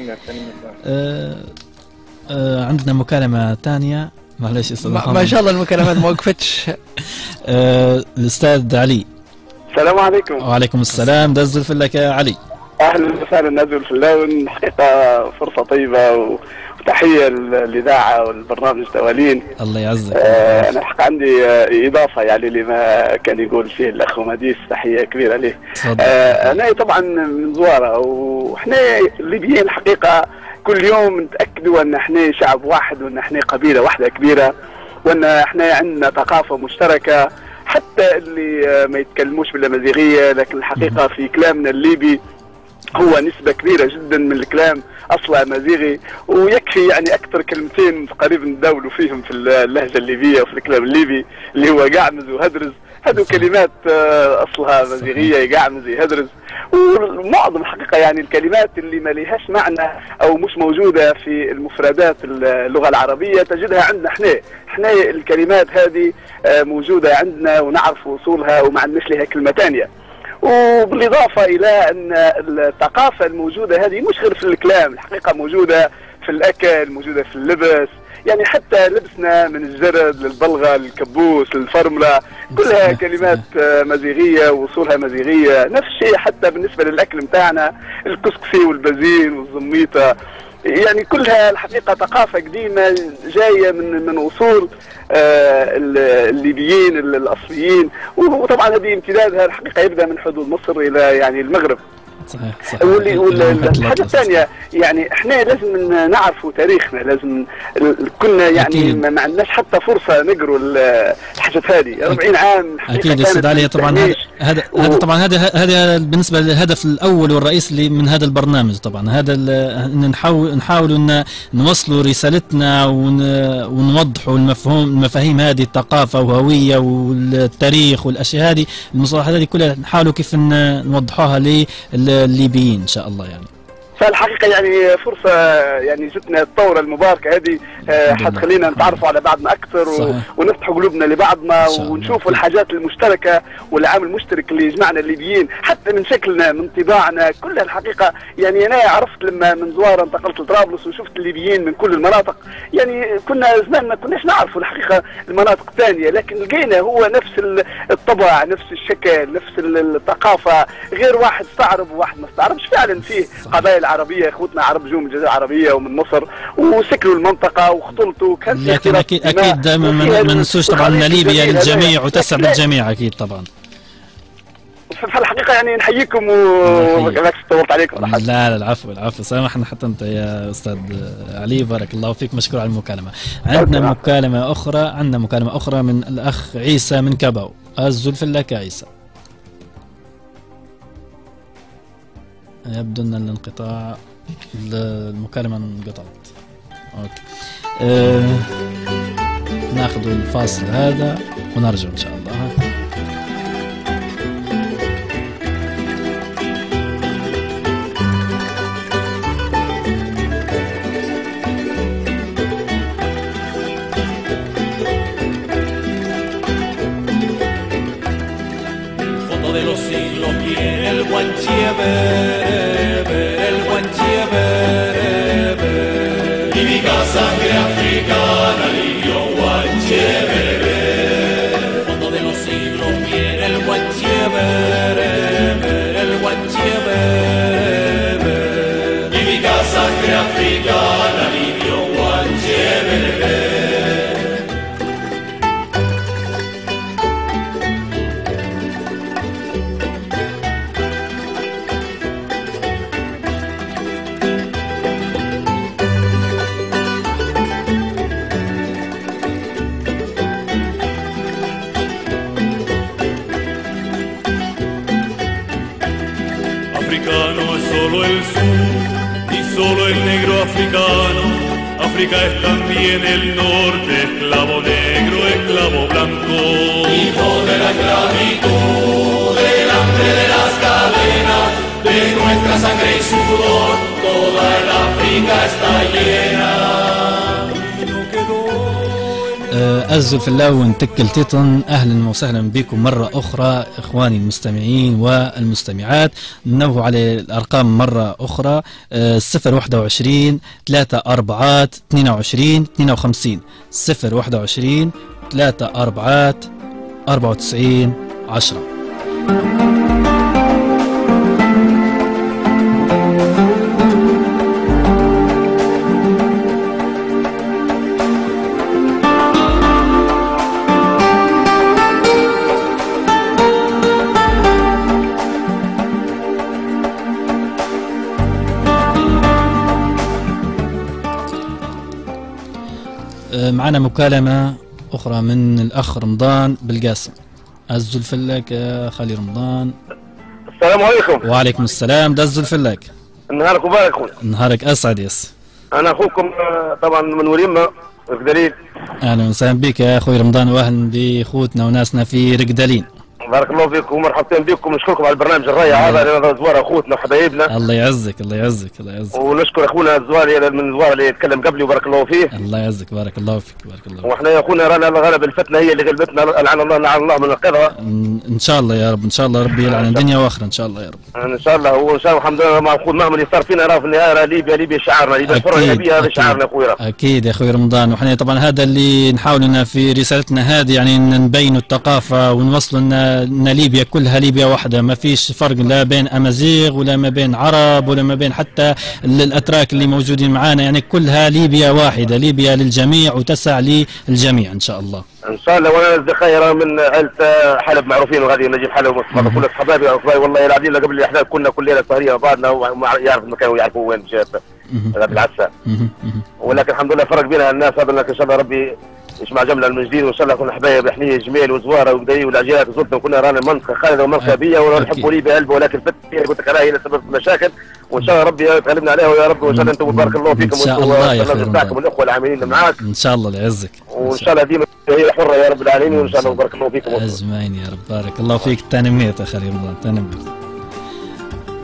عندنا مكالمة ثانية، معلش ما شاء الله المكالمات ما وقفتش. الأستاذ علي. السلام عليكم. وعليكم السلام، دزل في لك يا علي. أهلا وسهلا، نزل في اللون، حقيقة فرصة طيبة وتحية للإذاعة والبرنامج توالين. الله يعزك. أنا الحق عندي إضافة يعني لما كان يقول فيه الأخ مديس، تحية كبيرة له. أنا طبعا من زوارة، وإحنا الليبيين الحقيقة كل يوم نتأكدوا أن إحنا شعب واحد، وأن إحنا قبيلة واحدة كبيرة، وأن إحنا عندنا ثقافة مشتركة، حتى اللي ما يتكلموش بالأمازيغية، لكن الحقيقة في كلامنا الليبي هو نسبة كبيرة جدا من الكلام أصلا أمازيغي، ويكفي يعني أكثر كلمتين قريب نداولوا فيهم في اللهجة الليبية وفي الكلام الليبي، اللي هو قعمز وهدرز، هذو كلمات أصلها أمازيغية، يقعمز يهدرز. ومعظم الحقيقة يعني الكلمات اللي ما لهاش معنى أو مش موجودة في المفردات اللغة العربية تجدها عندنا احنا الكلمات هذه موجودة عندنا ونعرف وصولها وما عندناش لها كلمة ثانية. وبالإضافة إلى أن الثقافة الموجودة هذه مش غير في الكلام، الحقيقة موجودة في الأكل، موجودة في اللبس، يعني حتى لبسنا من الجرد للبلغة للكبوس للفرملة كلها كلمات مزيغية ووصولها مزيغية. نفس الشيء حتى بالنسبة للأكل متاعنا، الكسكسي والبازين والزميطة، يعني كلها الحقيقة ثقافة قديمة جاية من وصول الليبيين الأصليين. وطبعا هذه امتدادها الحقيقة يبدأ من حدود مصر إلى يعني المغرب. صحيح. والحاجة الثانية يعني احنا لازم نعرفوا تاريخنا، لازم كنا يعني ما عندناش حتى فرصة نقروا الحاجات هذه 40 عام. أكيد يا علي، طبعا هذا طبعا هذا بالنسبة للهدف الأول والرئيسي من هذا البرنامج. طبعا هذا نحاول أن نوصلوا رسالتنا ونوضحوا المفاهيم هذه، الثقافة وهوية والتاريخ والأشياء هذه، المصطلحات هذه كلها نحاولوا كيف نوضحوها الليبيين إن شاء الله يعني. فالحقيقة يعني فرصة يعني جتنا الثورة المباركة هذه حتخلينا نتعرفوا على بعضنا اكثر ونفتح قلوبنا لبعضنا ونشوفوا الحاجات المشتركه والعامل المشترك اللي يجمعنا الليبيين، حتى من شكلنا من طباعنا كلها. الحقيقه يعني انا عرفت لما من زواره انتقلت لطرابلس وشفت الليبيين من كل المناطق، يعني كنا زمان ما كناش نعرفوا الحقيقه المناطق الثانيه، لكن لقينا هو نفس الطبع، نفس الشكل، نفس الثقافه، غير واحد استعرب وواحد ما استعربش. فعلا فيه قبائل عربيه، اخوتنا عرب جو من الجزائر العربيه ومن مصر وسكنوا المنطقه واختلطوا، كان لكن اكيد ما ننسوش طبعا ان ليبيا للجميع وتسع بالجميع اكيد طبعا. في الحقيقه يعني نحييكم وبالعكس طولت عليكم. لا العفو سامحنا حتى انت يا استاذ علي، بارك الله فيك، مشكور على المكالمه. عندنا مكالمه اخرى من الاخ عيسى من كباو. الزلفل لك عيسى. يبدو ان الانقطاع المكالمه انقطعت. اوكي ناخذ الفاصل هذا ونرجع ان شاء الله. De los siglos viene el guanchieve, el guanchieve, y mi sangre africana libió guanchieve. Fondo de los siglos viene el guanchieve, el guanchieve, y mi sangre africana libió guanchieve. Africano es solo el sur y solo el negro africano. África es también el norte, esclavo negro, esclavo blanco. Hijo de la esclavitud, del hambre de las cadenas, de nuestra sangre y sudor, toda el África está llena. الزلفلاوي نتكل تيطن. أهلا وسهلا بكم مرة أخرى إخواني المستمعين والمستمعات. ننوه على الأرقام مرة أخرى 021 34 22 52 021 34 94 10. معنا مكالمة أخرى من الأخ رمضان بالقاسم. الزلفلك يا خالي رمضان. السلام عليكم. وعليكم السلام. ده الزلفلك. نهارك مبارك خويا. نهارك أسعد يس. أنا أخوكم طبعا من وريمة رقدلين. أهلا وسهلا بك يا أخوي رمضان، وأهلا بأخوتنا وناسنا في رقدلين. بارك الله فيكم ومرحبتين بكم، نشكركم على البرنامج الرائع هذا لأن زوار اخوتنا وحبايبنا. الله يعزك الله يعزك الله يعزك. ونشكر اخونا الزواري من الزوار اللي يتكلم قبلي وبارك الله فيه. الله يعزك بارك الله فيك بارك الله فيك. واحنا يا اخونا رانا الغلب الفتنه هي اللي غلبتنا، لعن الله من القدره. ان شاء الله يا رب، ان شاء الله ربي يلعن الدنيا واخره ان شاء الله يا رب. ان شاء الله وان شاء الله الحمد لله مع اخونا مهما اللي صار فينا راه في النهايه ليبيا شعارنا، ليبيا الحره الليبيه هذا شعارنا اخويا. اكيد يا اخوي رمضان، وحنا طبعا هذا اللي نحاول لنا في رسالتنا هذه، يعني نبينوا الثقافه ونوصلوا ان ليبيا كلها ليبيا واحده، ما فيش فرق لا بين امازيغ ولا ما بين عرب ولا ما بين حتى الاتراك اللي موجودين معانا، يعني كلها ليبيا واحده، ليبيا للجميع وتسع للجميع ان شاء الله. ان شاء الله. وانا اصدقائي من عائله حلب معروفين وغادي نجيب حلب ومصطفى كل اصحابي والله العظيم قبل الاحداث كنا كل ليله سهريه مع بعضنا وما يعرف المكان ويعرفوا وين مشات غادي العسى. ولكن الحمد لله فرق بين الناس هذا، ان شاء الله ربي يجمع جمله من جديد، وان شاء الله نكون حبايب حنيه جميل وزواره وقدي والعجلات وزلتنا وكنا رانا المنطقه خالده ومنطقه بيه ونحبوا ليبيا قلبه، ولكن فتنه قلت لك عليها هي سبب المشاكل، وان شاء الله ربي يغلبنا عليها ويا رب، وان شاء الله انتم بارك الله فيكم ان شاء الله يا اخوي بتاعكم والاخوه العاملين معاك ان شاء الله ليعزك، وان شاء الله ديما هي حره يا رب العالمين، وان شاء الله بارك الله فيكم اجمعين يا رب. بارك الله فيك. تنميت يا خليل رمضان تنميت.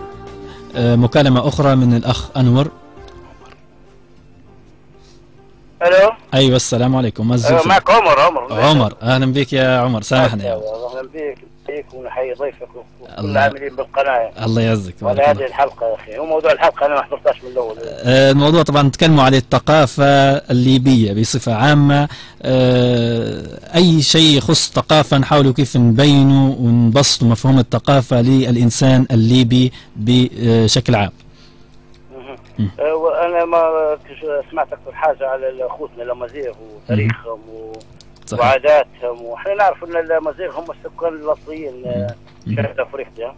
مكالمه اخرى من الاخ انور. الو. ايوه السلام عليكم. معك عمر. عمر اهلا بك يا عمر، سامحني يا عمر. اهلا بك ونحيي ضيفك وكل العاملين بالقناه. الله يعزك. وعلى هذه الحلقه يا اخي، هو موضوع الحلقه انا ما حضرتهاش من الاول. الموضوع طبعا نتكلموا على الثقافه الليبيه بصفه عامه. اي شيء يخص الثقافه نحاولوا كيف نبينوا ونبسطوا مفهوم الثقافه للانسان الليبي بشكل عام. وانا ما سمعت اكثر حاجه على خوتنا الامازيغ وتاريخهم وعاداتهم، واحنا نعرف ان الامازيغ هم السكان الاصليين شرق افريقيا.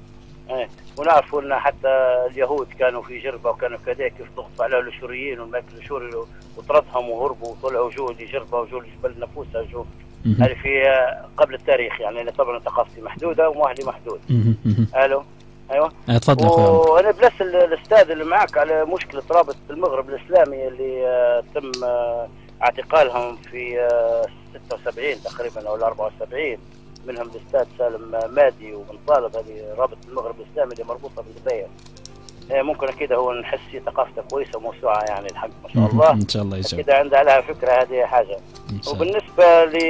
ونعرف ان حتى اليهود كانوا في جربه وكانوا كذلك كيف ضغط على الاشوريين والملك الاشوري وطردهم وهربوا وطلعوا جول جربه وجول جبل نفوسها جول. هذه في قبل التاريخ يعني. انا طبعا ثقافتي محدوده ومؤهلي محدود. الو. ايوه تفضل. وانا بلس الاستاذ اللي معك على مشكله رابطه المغرب الاسلامي اللي تم اعتقالهم في 76 تقريبا او 74، منهم الاستاذ سالم مادي وبن طالب. هذه رابطه المغرب الاسلامي اللي مربوطه بالدبي. ممكن اكيد هو نحس ثقافته كويسه وموسوعه يعني الحمد ما شاء الله. ان شاء الله اكيد عنده لها فكره، هذه حاجه. وبالنسبه ل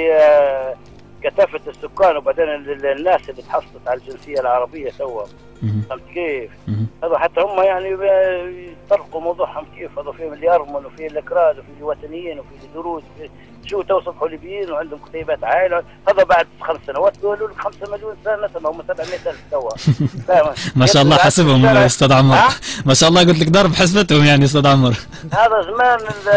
كثافه السكان وبعدين الناس اللي تحصلت على الجنسيه العربيه توا، فهمت كيف؟ هذا حتى هم يعني يطرقوا موضوعهم كيف. هذا فيهم اللي ارمن وفي الاكراد وفي الوطنيين وفي الدروز شو توصفوا ليبيين وعندهم كتيبات عائله. هذا بعد 5 سنوات يقولوا لك 5 مليون سنه هم 700,000 توا. ما شاء الله حسبهم استاذ عمر. ما شاء الله قلت لك ضرب حسبتهم يعني استاذ عمر. هذا زمان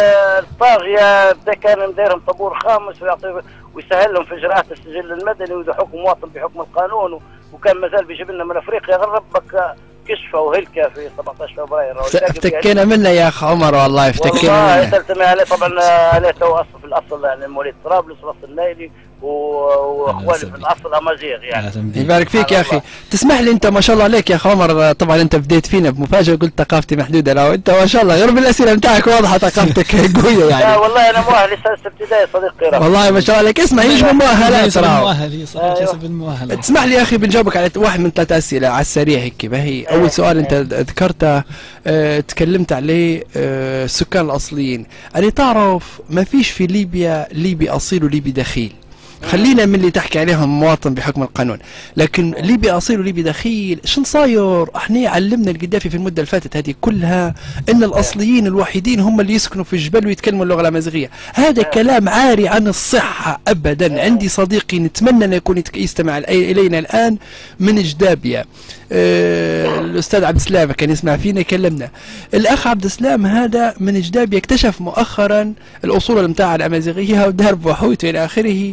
الطاغيه بدا كان مديرهم طابور خامس ويسهل لهم في اجراءات السجل المدني واذا حكم مواطن بحكم القانون، وكان مازال بيجيب لنا من افريقيا غير ربك كشفه وهلكه في 17 فبراير. افتكينا منه يا اخ عمر والله افتكينا منه. والله عليه طبعا. عليه تو اصل في الاصل يعني مواليد طرابلس واصل النايلي واخواني في الاصل امازيغ يعني. يبارك فيك يا اخي. تسمح لي انت ما شاء الله عليك يا اخ عمر، طبعا انت بديت فينا بمفاجاه وقلت ثقافتي محدوده. لو انت ما شاء الله غير بالاسئله نتاعك واضحه ثقافتك قويه يعني. لا والله انا مؤهل لسه ابتدائي صديقي. والله ما شاء الله عليك. اسمع يجب مؤهلات مؤهل صحيح حسب المؤهل. تسمح لي يا اخي بنجاوبك على واحد من 3 اسئله على السريع هيك. باهي اول سؤال انت ذكرته تكلمت عليه السكان الاصليين. انا تعرف ما فيش في ليبيا ليبي اصيل وليبي دخيل. خلينا من اللي تحكي عليهم مواطن بحكم القانون، لكن ليبي اصيل وليبي دخيل شن صاير؟ احنا علمنا القذافي في المده اللي فاتت هذه كلها ان الاصليين الوحيدين هم اللي يسكنوا في الجبل ويتكلموا اللغه الامازيغيه. هذا كلام عاري عن الصحه ابدا. عندي صديقي نتمنى ان يكون يستمع الينا الان من جدابيا، الاستاذ عبد السلام كان يسمع فينا يكلمنا. الاخ عبد السلام هذا من جدابيا اكتشف مؤخرا الاصول نتاع الامازيغيه ودار بحوث والى اخره،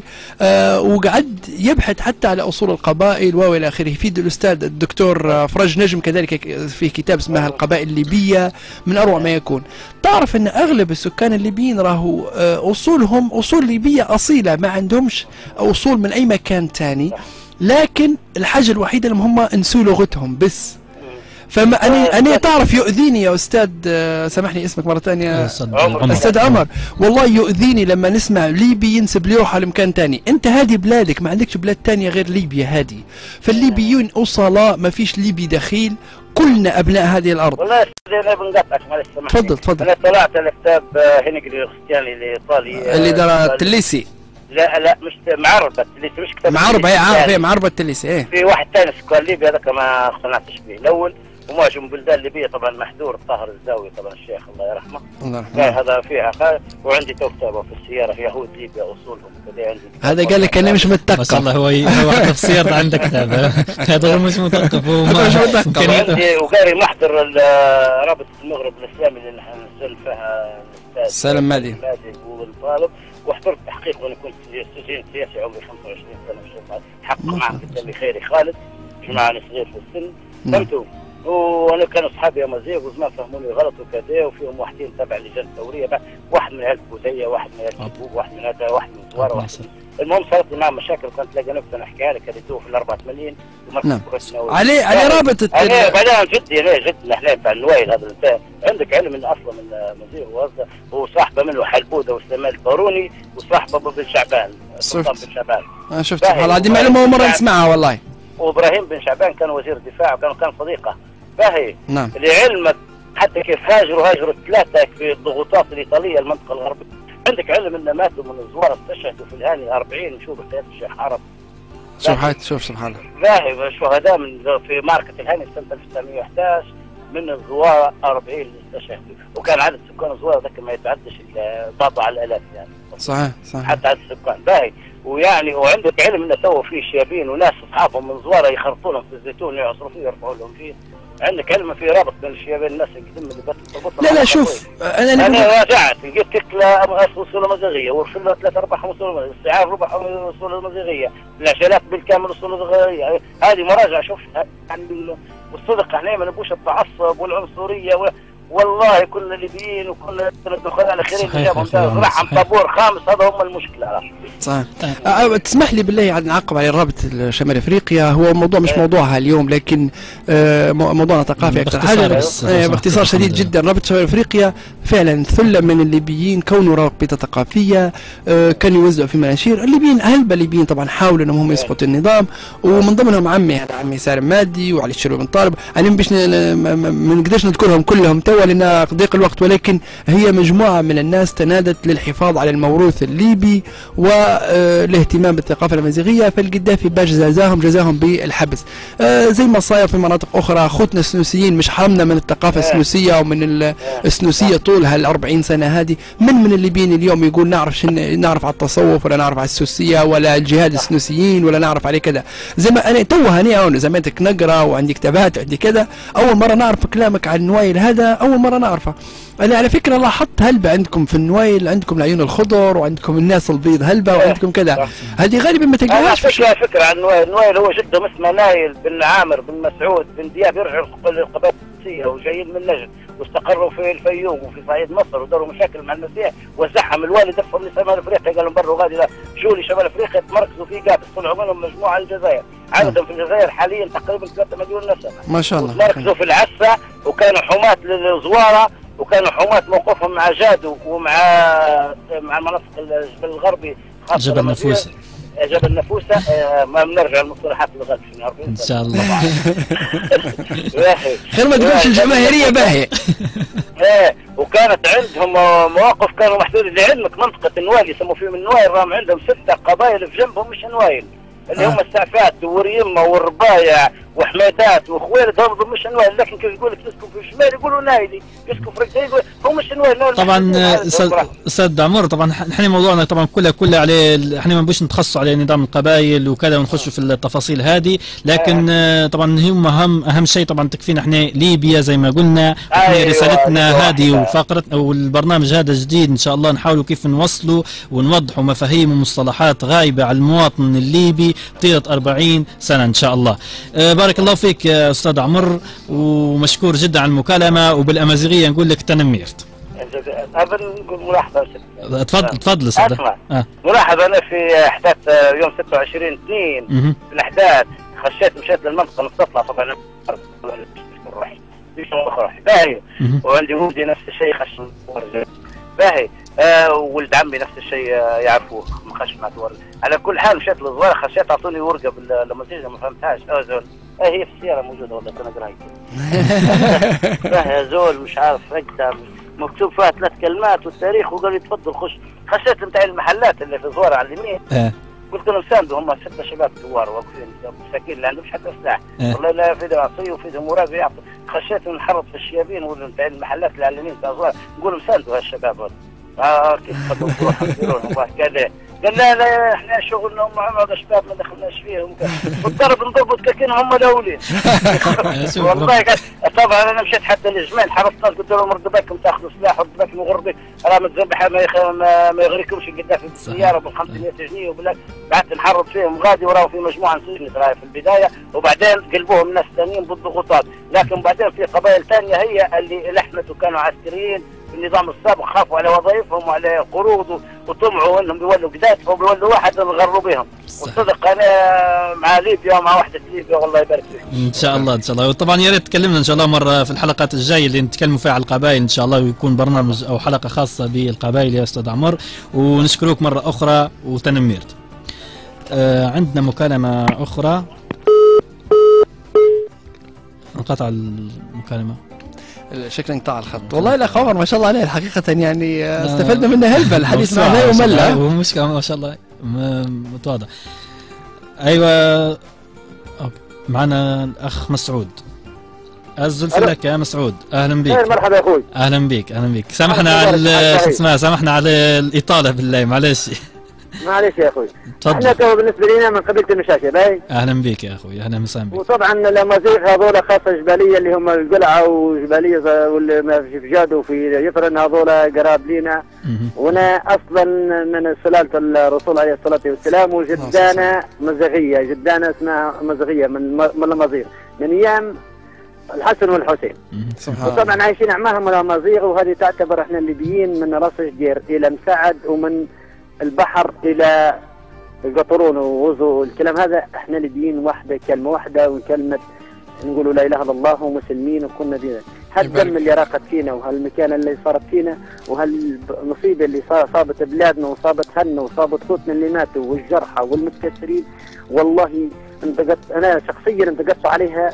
وقعد يبحث حتى على اصول القبائل والى اخره. في الاستاذ الدكتور فرج نجم كذلك في كتاب اسمه القبائل الليبيه من اروع ما يكون. تعرف ان اغلب السكان الليبيين راهو اصولهم اصول ليبيه اصيله، ما عندهمش اصول من اي مكان ثاني، لكن الحاجه الوحيده اللي هم انسوا لغتهم بس. فما أنا تعرف يؤذيني يا أستاذ، سامحني اسمك مرة ثانية أستاذ عمر، والله يؤذيني لما نسمع ليبي ينسب ليروح على مكان ثاني. أنت هذه بلادك، ما عندكش بلاد ثانية غير ليبيا هذه. فالليبيون أصلاء، ما فيش ليبي دخيل، كلنا أبناء هذه الأرض. والله أنا بنقطعك معلش سامحني. تفضل. أنا طلعت على كتاب هنقري الخريستياني الإيطالي اللي درى التليسي. لا مش معربة التليسي، مش كتاب معربة. هي عارف هي معربة التليسي. ايه في واحد ثاني سكان ليبيا هذاك ما اقتنعتش به الاول، ومعجم بلدان ليبيا طبعا محذور الطاهر الزاوي طبعا الشيخ الله يرحمه. الله يرحمه. هذا فيها وعندي تو كتابه في السياره يهود ليبيا اصولهم كذا عندي. هذا قال لك انا مش متثقف. ما شاء الله هو حتى في السياره عنده كتاب. هذا مش متثقف وقاري محضر رابطه المغرب الاسلامي اللي نحن نزل فيها الاستاذ سالم مادي وطالب، وحضرت تحقيق وانا كنت سجين سياسي عمري 25 سنه مش حقق معه قدامي خيري خالد جماعه صغير في السن فهمتوا. وانا كانوا اصحابي امازيغ وزمان فهموني غلط وكذا، وفيهم واحدين تبع اللجان الثوريه، واحد من عيال بوذيه، واحد من عيال جبوب، واحد من هذا، واحد من زواره، المهم صارت لي معهم مشاكل وكانت تلاقي نفسي نحكيها لك هذه في ال4 ملايين نعم. عليه رابطه بعدين جدي جد الاحلام تاع النوايل هذا انت عندك علم ان اصلا من امازيغ وصاحبه منه حلبوده وسليمان الباروني وصاحبه بن شعبان بن شعبان. شفت والله هذه معلومه اول مره نسمعها والله. وابراهيم بن شعبان كان وزير الدفاع وكان صديقه باهي. نعم. لعلمك حتى كيف هاجروا الثلاثه في الضغوطات الايطاليه المنطقه الغربيه. عندك علم ان ماتوا من الزوار استشهدوا في الهاني 40 شوف قياده الشيخ عرب. شوف سبحان الله. ذاهب شهداء في معركه الهاني سنه 1911 من الزوار 40 اللي استشهدوا، وكان عدد سكان الزوار ذاك ما يتعدش طابع على الالاف يعني. صحيح حتى عدد السكان باهي. ويعني وعندك علم انه سووا فيه شيابين وناس اصحابهم من زواره يخرطوا لهم في الزيتون يعصروا فيه يرفعوا لهم فيه. عندك علم في رابط بين الشيابين الناس القدم اللي بتربطهم. لا شوف انا راجعت لقيت كتله وصوله مزيغيه ورفل 3 4 وصوله استعار ربع وصوله مزيغيه، العجلات بالكامل وصوله مزيغيه. هذه مراجعه شوف يعني والصدق احنا ما نبوش التعصب والعنصريه والله كل الليبيين وكل الدخلاء الاخيرين اللي جابهم راحهم طابور خامس هذا هم المشكله. صحيح. تسمح لي بالله عاد نعقب على الرابط شمال افريقيا. هو موضوع مش موضوعها اليوم لكن موضوعنا ثقافي اكثر حاجه. باختصار شديد جدا رابط شمال افريقيا فعلا ثله من الليبيين كونوا رابطه ثقافيه كانوا يوزعوا في مناشير. الليبيين الليبيين طبعا حاولوا انهم يسقطوا النظام ومن ضمنهم عمي سالم مادي وعلي الشريف بن طالب. يعني باش ما نقدرش نذكرهم كلهم توا لان ضيق الوقت، ولكن هي مجموعه من الناس تنادت للحفاظ على الموروث الليبي والاهتمام بالثقافه الامازيغيه. فالقدافي باش جزاهم بالحبس زي ما صاير في مناطق اخرى. اخوتنا السنوسيين مش حرمنا من الثقافه السنوسيه ومن السنوسيه طول هال 40 سنه هذه. من الليبيين اليوم يقول نعرف على التصوف ولا نعرف على السوسيه ولا الجهاد السنوسيين ولا نعرف عليه كذا. زي ما انا توها هنا زمانتك نقرا وعندي كتابات وعندي كذا. اول مره نعرف كلامك عن النوايل هذا اول مره نعرفه. انا على فكره لاحظت هلبة عندكم في النوايل، عندكم العيون الخضر وعندكم الناس البيض هلبة وعندكم كذا. هذه غالبا ما تلقاهاش. فكره عن النوايل هو جدهم اسمه نايل بن عامر بن مسعود بن دياب يرجعوا للقبائل السياسيه وجايين من نجد واستقروا في الفيوم وفي صعيد مصر وداروا مشاكل مع المسيح وزعهم الوالد دفهم لشمال افريقيا قال لهم بروا غادي جولي شمال افريقيا تمركزوا في قابس طلعوا منهم مجموعه الجزائر. عددهم في الجزائر حاليا تقريبا 3 مليون نسمه ما شاء الله. مركزوا في العسه وكانوا حماة للزواره وكانوا حماة موقفهم مع جادو ومع مناطق الجبل الغربي جبل نفوسه. جبل نفوسه ما بنرجع للمصطلحات الغرب ان شاء الله. خير ما تقولش الجماهيريه باهي. وكانت عندهم مواقف كانوا محدودين. لعلمك منطقه النوايل يسموا فيهم النوايل راهم عندهم 6 قبائل في جنبهم مش نوايل اللي هم السعفات وريمه والربايع وحميدات وخويلد هم مش نوايل. لكن كيف يقول لك نسكن في الشمال يقولوا نايلي، يسكن في الرقيه يقول هم مش نوايل. طبعا استاذ عمر طبعا احنا موضوعنا طبعا كله عليه احنا ما نبوش نتخصصوا على نظام القبائل وكذا ونخشوا في التفاصيل هذه. لكن طبعا هم اهم شيء طبعا تكفينا احنا ليبيا زي ما قلنا. احنا رسالتنا هذه وفقره والبرنامج هذا جديد ان شاء الله نحاولوا كيف نوصلوا ونوضحوا مفاهيم ومصطلحات غايبه على المواطن الليبي طيله 40 سنه ان شاء الله. بارك الله فيك يا استاذ عمر ومشكور جدا على المكالمه. وبالامازيغيه نقول لك تنميرت. نقول ملاحظه تفضل استاذ. ملاحظه انا في احداث يوم 26/2 في الاحداث مشيت للمنطقه نستطلع طبعا باهي وعندي ولدي نفس الشيء خش باهي ولد عمي نفس الشيء يعرفوه خش مع تورد. على كل حال مشيت للزوار خشيت اعطوني ورقه لما تيجي ما فهمتهاش زول هي في السياره موجوده والله كنا قرايتها زول مش عارف رقتها مكتوب فيها 3 كلمات والتاريخ وقال لي تفضل خش. خشيت نتاع المحلات اللي في زوار على اليمين قلت لهم ساندوا هم 6 شباب ثوار واقفين مساكين اللي عندهمش حتى سلاح والله لا في ايدهم عصي وفي ايدهم مراقب يعطوا. خشيت نحرط في الشيابين ولا نتاع المحلات اللي على اليمين تاع زوار نقول لهم ساندوا هالشباب هذول كيف تفضلوا تروحوا ديروا قال لا احنا شغلنا هم عمر شباب ما دخلناش فيهم والضرب نضربوا كأنهم هم الاولين. والله طبعا انا مشيت حتى للجمال حرصت قلت لهم ردوا بالكم تاخذوا سلاح ردوا بالكم وغربي راه متذبحه ما يغريكمش القدافي بالسياره ب 500 جنيه وبالك بعدت نحرض فيهم غادي وراهم في مجموعه نسجنت راهي في البدايه وبعدين قلبوهم ناس ثانيين بالضغوطات. لكن بعدين في قبائل ثانيه هي اللي لحمت وكانوا عسكريين النظام السابق خافوا على وظائفهم وعلى قروض وطمعوا انهم بيولوا قداتهم بيولوا واحد نغروا بهم. والصدق انا مع ليبيا ومع وحده ليبيا والله يبارك فيك. ان شاء الله ان شاء الله. وطبعا يا ريت تكلمنا ان شاء الله مره في الحلقات الجايه اللي نتكلموا فيها على القبائل ان شاء الله ويكون برنامج او حلقه خاصه بالقبائل يا استاذ عمر. ونشكرك مره اخرى وتنميرت. عندنا مكالمه اخرى. انقطع المكالمه. شكل انقطاع الخط. والله الاخ عمر ما شاء الله عليه حقيقه يعني استفدنا منه هلبة. الحديث معنا يمل. هو مشكلة ما شاء الله متواضع. ايوه معنا الاخ مسعود. الزلفة لك يا مسعود، اهلا بك. مرحبا يا اخوي. اهلا بك اهلا بك. سامحنا على سامحنا على الاطاله بالله، معلش يا اخوي. احنا تو بالنسبه لنا من قبيله المشاشة باي. اهلا بك يا اخوي، اهلا وسهلا بك. وطبعا الامازيغ هذول خاصه جباليه اللي هم القلعه وجباليه واللي ما في جاد وفي يفرن هذول قراب لينا. وانا اصلا من سلاله الرسول عليه الصلاه والسلام، وجدانا مزغيه، جدانا اسمها مزغيه من الامازيغ من ايام الحسن والحسين. وطبعا عايشين معهم الامازيغ، وهذه تعتبر احنا الليبيين من راس جدير الى مساعد ومن البحر الى القطرون ووزو الكلام هذا، احنا ليبيين واحده، كلمه واحده، وكلمه نقولوا لا اله الا الله ومسلمين وكنا دينا. هالدم اللي راقت فينا وهالمكانه اللي صارت فينا وهالمصيبه اللي صابت بلادنا وصابت هنا وصابت خوتنا اللي ماتوا والجرحى والمتكسرين، والله انا شخصيا انتقدت عليها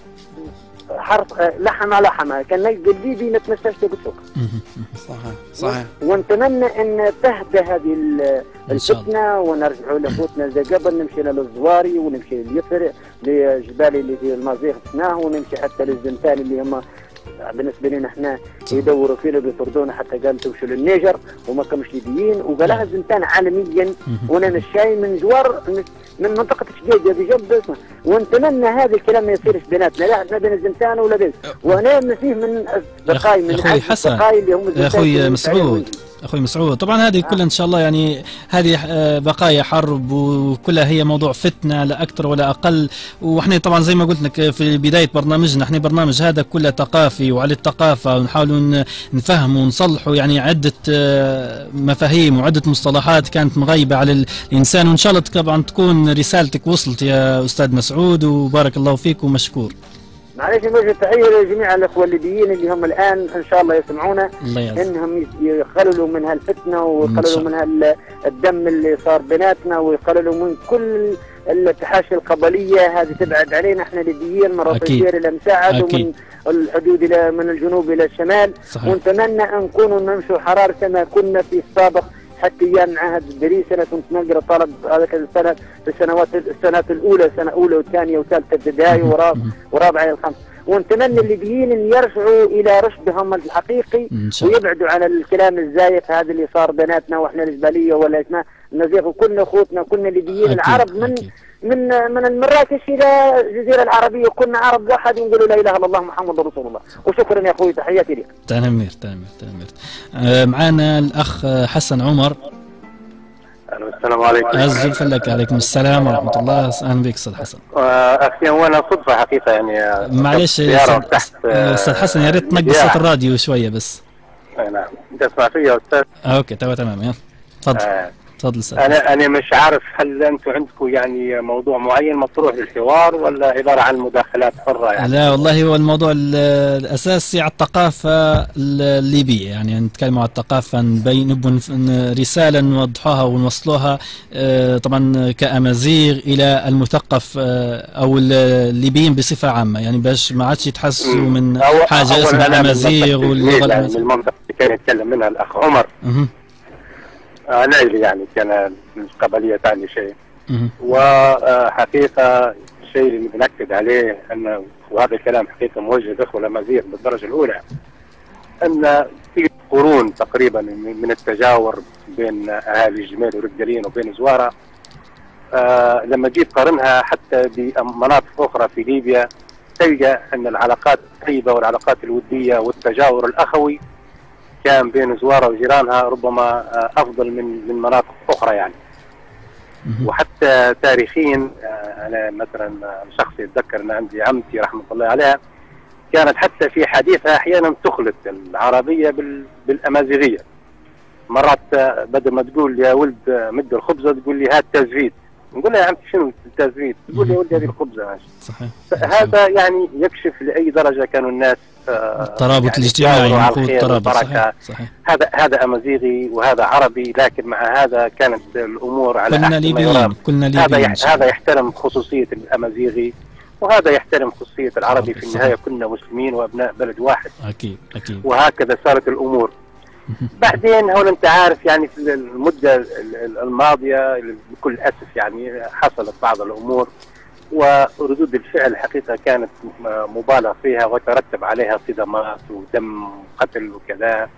حرف لحمه كان الليبي نتمشاش بالسوق. صحيح. ونتمنى ان تهدى هذه الفتنه ونرجعوا لخوتنا زي قبل، نمشي للزواري ونمشي لليسر لجبال اللي في المازيغ ونمشي حتى للزنتان اللي هم بالنسبه لنا احنا يدوروا فينا بيطردونا، حتى قالوا تمشوا للنيجر وما كانوش ليبيين، وقالها زنتان عالميا. وانا مش جاي من جوار من منطقه شقيقه بجنب اسمه، ونتمنى هذا الكلام ما يصيرش بيناتنا، لا بين الزنتان ولا بين. وانا نسيه من اصدقائي من اخوي حسن، اللي هم اخوي مسعود، اخوي مسعود، طبعا هذه كلها ان شاء الله يعني هذه بقايا حرب وكلها هي موضوع فتنه لا اكثر ولا اقل. واحنا طبعا زي ما قلت لك في بدايه برنامجنا، احنا برنامج هذا كله ثقافي وعلى الثقافه، ونحاولوا نفهموا ونصلحوا يعني عده مفاهيم وعده مصطلحات كانت مغيبه على الانسان. وان شاء الله طبعا تكون رسالتك وصلت يا استاذ مسعود، وبارك الله فيك ومشكور. معليش نوجه تحيه لجميع الاخوه الليبيين اللي هم الان ان شاء الله يسمعونا، انهم يقللوا من هالفتنه ويقللوا من الدم اللي صار بيناتنا، ويقللوا من كل التحاشي القبليه هذه تبعد علينا. احنا ليبيين من راس الجير الى مساعد، ومن الحدود الى من الجنوب الى الشمال. ونتمنى ان نكونوا نمشوا حرار كما كنا في السابق، حتى ايام عهد الدريس. انا كنت نقرا طلب هذاك السنه في السنوات الاولى، سنه اولى وثانيه وثالثه ابتدائي ورابعه الخمس. ونتمنى الليبيين ان يرجعوا الى رشدهم الحقيقي ويبعدوا عن الكلام الزايف هذا اللي صار بيناتنا، واحنا الجباليه ولا اسمها النزيغ، وكلنا اخوتنا كلنا ليبيين. العرب من المراكش الى الجزيره العربيه كنا عرب واحد، ونقولوا لا اله الا الله محمد رسول الله. وشكرا يا اخوي، تحياتي لك. تنمير. معنا الاخ حسن عمر. السلام عليكم. الزلفة لك. عليكم السلام ورحمة الله. أهلا بك أستاذ حسن. أخي وانا صدفة حقيقة يعني معلش أستاذ حسن، يا ريت تنقص صوت الراديو شوية بس. نعم تسمع فيا يا أستاذ؟ أوكي تمام يلا تفضل. تفضل أستاذ. أنا مش عارف هل أنتم عندكم يعني موضوع معين مطروح للحوار ولا عبارة عن مداخلات حرة يعني؟ لا والله هو الموضوع الأساسي على الثقافة الليبية، يعني نتكلم على الثقافة، نبون رسالة نوضحوها ونوصلوها طبعا كأمازيغ إلى المثقف أو الليبيين بصفة عامة، يعني باش ما عادش يتحسوا من حاجة اسمها أمازيغ واللغة الأمازيغ. من المنطقة اللي كان يتكلم منها الأخ عمر. أنا يعني كان القبلية تعني شيء، وحقيقة الشيء اللي بنأكد عليه أن، وهذا الكلام حقيقة موجه للإخوة الأمازيغ بالدرجة الأولى، أن في قرون تقريبا من التجاور بين أهالي الجميل والرجالين وبين زوارة، لما جيت قارنها حتى بمناطق أخرى في ليبيا تلقى أن العلاقات الطيبة والعلاقات الودية والتجاور الأخوي كان بين زوارة وجيرانها ربما أفضل من مناطق أخرى يعني. وحتى تاريخيا أنا مثلا شخصي أتذكر أن عندي عمتي رحمة الله عليها كانت حتى في حديثها أحيانا تخلط العربية بالأمازيغية. مرات بدل ما تقول يا ولد مد الخبزة تقول لي هات تزويد، نقول لها يا عمتي شنو التزويد؟ تقول لي يا ولدي هذه الخبزة ماشي. صحيح. هذا يعني يكشف لأي درجة كانوا الناس الترابط يعني الاجتماعي والترابط. صحيح. هذا أمازيغي وهذا عربي، لكن مع هذا كانت الأمور على كلنا ليبيين. هذا يحترم خصوصية الأمازيغي وهذا يحترم خصوصية العربي. في النهاية كنا مسلمين وأبناء بلد واحد. أكيد أكيد. وهكذا صارت الأمور. بعدين هون أنت عارف يعني في المدة الماضية بكل أسف يعني حصلت بعض الأمور وردود الفعل حقيقة كانت مبالغ فيها وترتب عليها صدمات ودم قتل وكذا.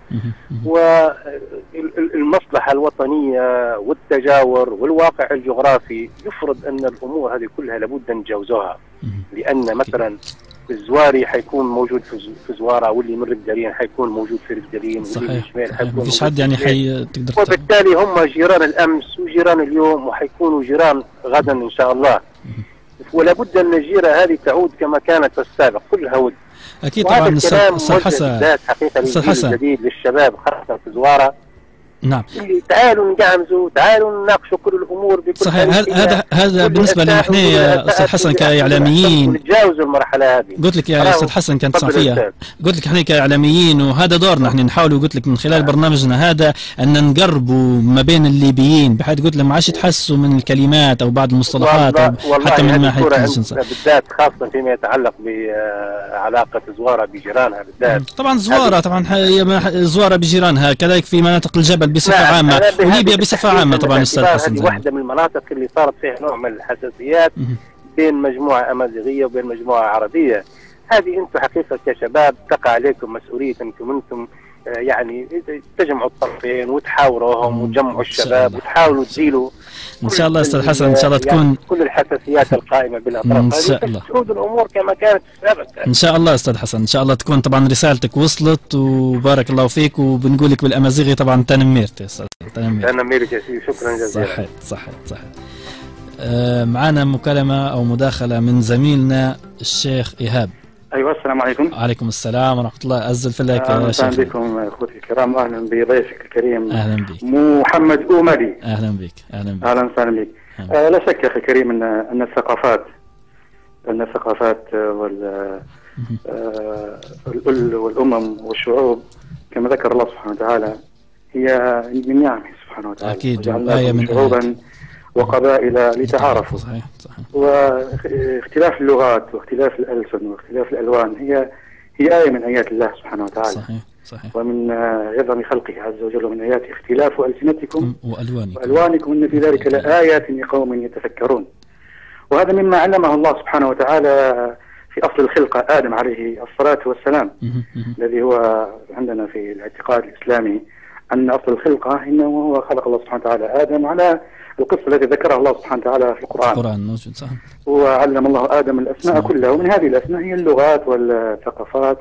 والمصلحة الوطنية والتجاور والواقع الجغرافي يفرض أن الأمور هذه كلها لابد أن نتجاوزها، لأن مثلا الزواري حيكون موجود في زوارة، واللي من رفدلين حيكون موجود في رفدلين، واللي من الشمال حيكون موجود فيش حد يعني تقدر وبالتالي هم جيران الأمس وجيران اليوم وحيكونوا جيران غدا إن شاء الله. ولا بد أن الجيرة هذه تعود كما كانت في السابق كلها ود. أكيد طبعا. الكلام موجه حقيقة للجيل الجديد للشباب خاصة في زوارة. نعم. تعالوا نقعمزوا، تعالوا نناقشوا كل الامور بكل صحيح. هذا بالنسبه لنا احنا يا استاذ حسن كاعلاميين نتجاوزوا المرحله هذه. قلت لك يا استاذ حسن كانت صافيه، قلت لك احنا كاعلاميين وهذا دورنا احنا نحاولوا، قلت لك من خلال برنامجنا هذا ان نقربوا ما بين الليبيين، بحيث قلت لهم ما عادش تحسوا من الكلمات او بعض المصطلحات أو حتى من ما بالذات خاصه فيما يتعلق بعلاقه زواره بجيرانها بالذات. طبعا زواره طبعا زواره بجيرانها، كذلك في مناطق الجبل بصفة عامة وليبيا بصفة عامة. طبعا أستاذ حسن هذه واحدة من المناطق اللي صارت فيها نوع من الحساسيات بين مجموعة أمازيغية وبين مجموعة عربية. هذه أنتم حقيقة كشباب تقع عليكم مسؤولية أنكم أنتم يعني تجمعوا الطرفين وتحاورهم وتجمعوا الشباب وتحاولوا تزيلوا ان شاء الله استاذ حسن. ان شاء الله تكون يعني كل الحساسيات القائمه بالاطراف ان شاء الله تعود الامور كما كانت سابقا ان شاء الله استاذ حسن. ان شاء الله تكون طبعا رسالتك وصلت وبارك الله فيك، وبنقول لك بالامازيغي طبعا تنميرت يا استاذ. تنميرت يا سيدي، شكرا جزيلا. صحيح. معنا مكالمه او مداخله من زميلنا الشيخ ايهاب. ايوه السلام عليكم. وعليكم السلام ورحمه الله. ازل فلك يا شيخ. اهلا بكم اخوتي الكرام، اهلا بضيفك الكريم. اهلا بك محمد اومالي. اهلا بك. اهلا وسهلا بك. لا شك يا اخي الكريم ان الثقافات والامم والشعوب كما ذكر الله سبحانه وتعالى هي من نعمه سبحانه وتعالى. اكيد آية من شعوبا وقبائل لتعارفوا. صحيح. واختلاف اللغات واختلاف الألسن واختلاف الألوان هي آية من آيات الله سبحانه وتعالى. صحيح. ومن عظم خلقه عز وجل ومن آياته اختلاف ألسنتكم وألوانكم إن في ذلك لآيات لقوم يتفكرون. وهذا مما علمه الله سبحانه وتعالى في أصل الخلقة آدم عليه الصلاة والسلام، الذي هو عندنا في الاعتقاد الإسلامي أن أصل الخلقة إنه هو خلق الله سبحانه وتعالى آدم على القصة التي ذكرها الله سبحانه وتعالى في القرآن موجود. صح. وعلم الله آدم الأسماء كلها، ومن هذه الأسماء هي اللغات والثقافات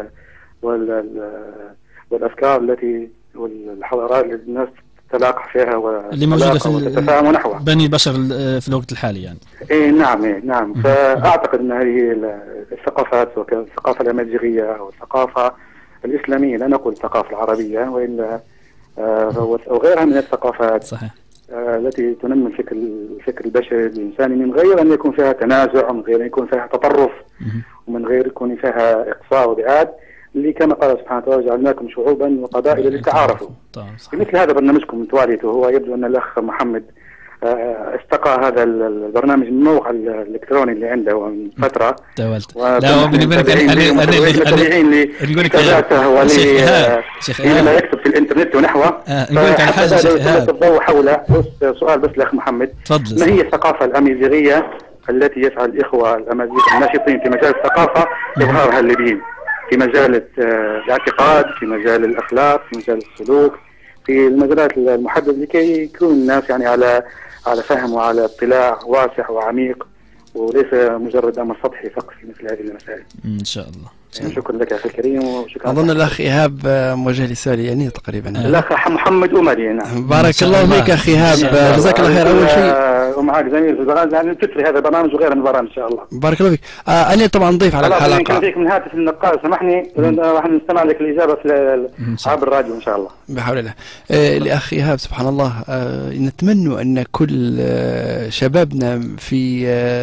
والأفكار التي والحضارات التي الناس تتلاقى فيها اللي موجودة في وتتفاهم نحوها بني البشر في الوقت الحالي يعني. نعم. فأعتقد أن هذه الثقافات والثقافة الأمازيغية أو الثقافة الإسلامية، لا نقول الثقافة العربية وإلا أو غيرها من الثقافات. صحيح. التي تنمي الفكر البشري الإنساني من غير أن يكون فيها تنازع، ومن غير أن يكون فيها تطرف، ومن غير يكون فيها إقصاء وإبعاد، اللي كما قال سبحانه وتعالى جعلناكم شعوبا وقبائل لتعارفوا. مثل هذا برنامجكم من تواليته، هو يبدو أن الأخ محمد استقى هذا البرنامج من الموقع الإلكتروني اللي عنده من فترة. لا هو بيني وبينك نقول لك لا يكتب في الإنترنت ونحوه. نقول لك على حاجة سلط الضوء حول سؤال بس لأخ محمد. تفضل. ما هي الثقافة الأمازيغية التي يسعى الإخوة الأمازيغ الناشطين في مجال الثقافة إظهارها الليبيين في مجال الاعتقاد، في مجال الأخلاق، في مجال السلوك، في المجالات المحددة لكي يكون الناس يعني على فهم وعلى اطلاع واسع وعميق، وليس مجرد أمر سطحي فقط في مثل هذه المسائل. إن شاء الله. شكرا لك أخي الكريم، وشكرا. أظن الأخ إيهاب موجه لي سؤال يعني تقريبا. الأخ محمد أمري. نعم. بارك الله فيك أخي إيهاب، جزاك الله خير. أول شيء ومعك زميل في البرنامج يعني تثري هذا البرنامج وغيره من البرامج إن شاء الله. بارك الله فيك. أنا طبعا ضيف على الحلقة. يمكن فيك من هاتف النقال، سامحني راح نستمع لك الإجابة عبر الراديو إن شاء الله. بحول الله. لأخي إيهاب سبحان الله، نتمنى أن كل شبابنا في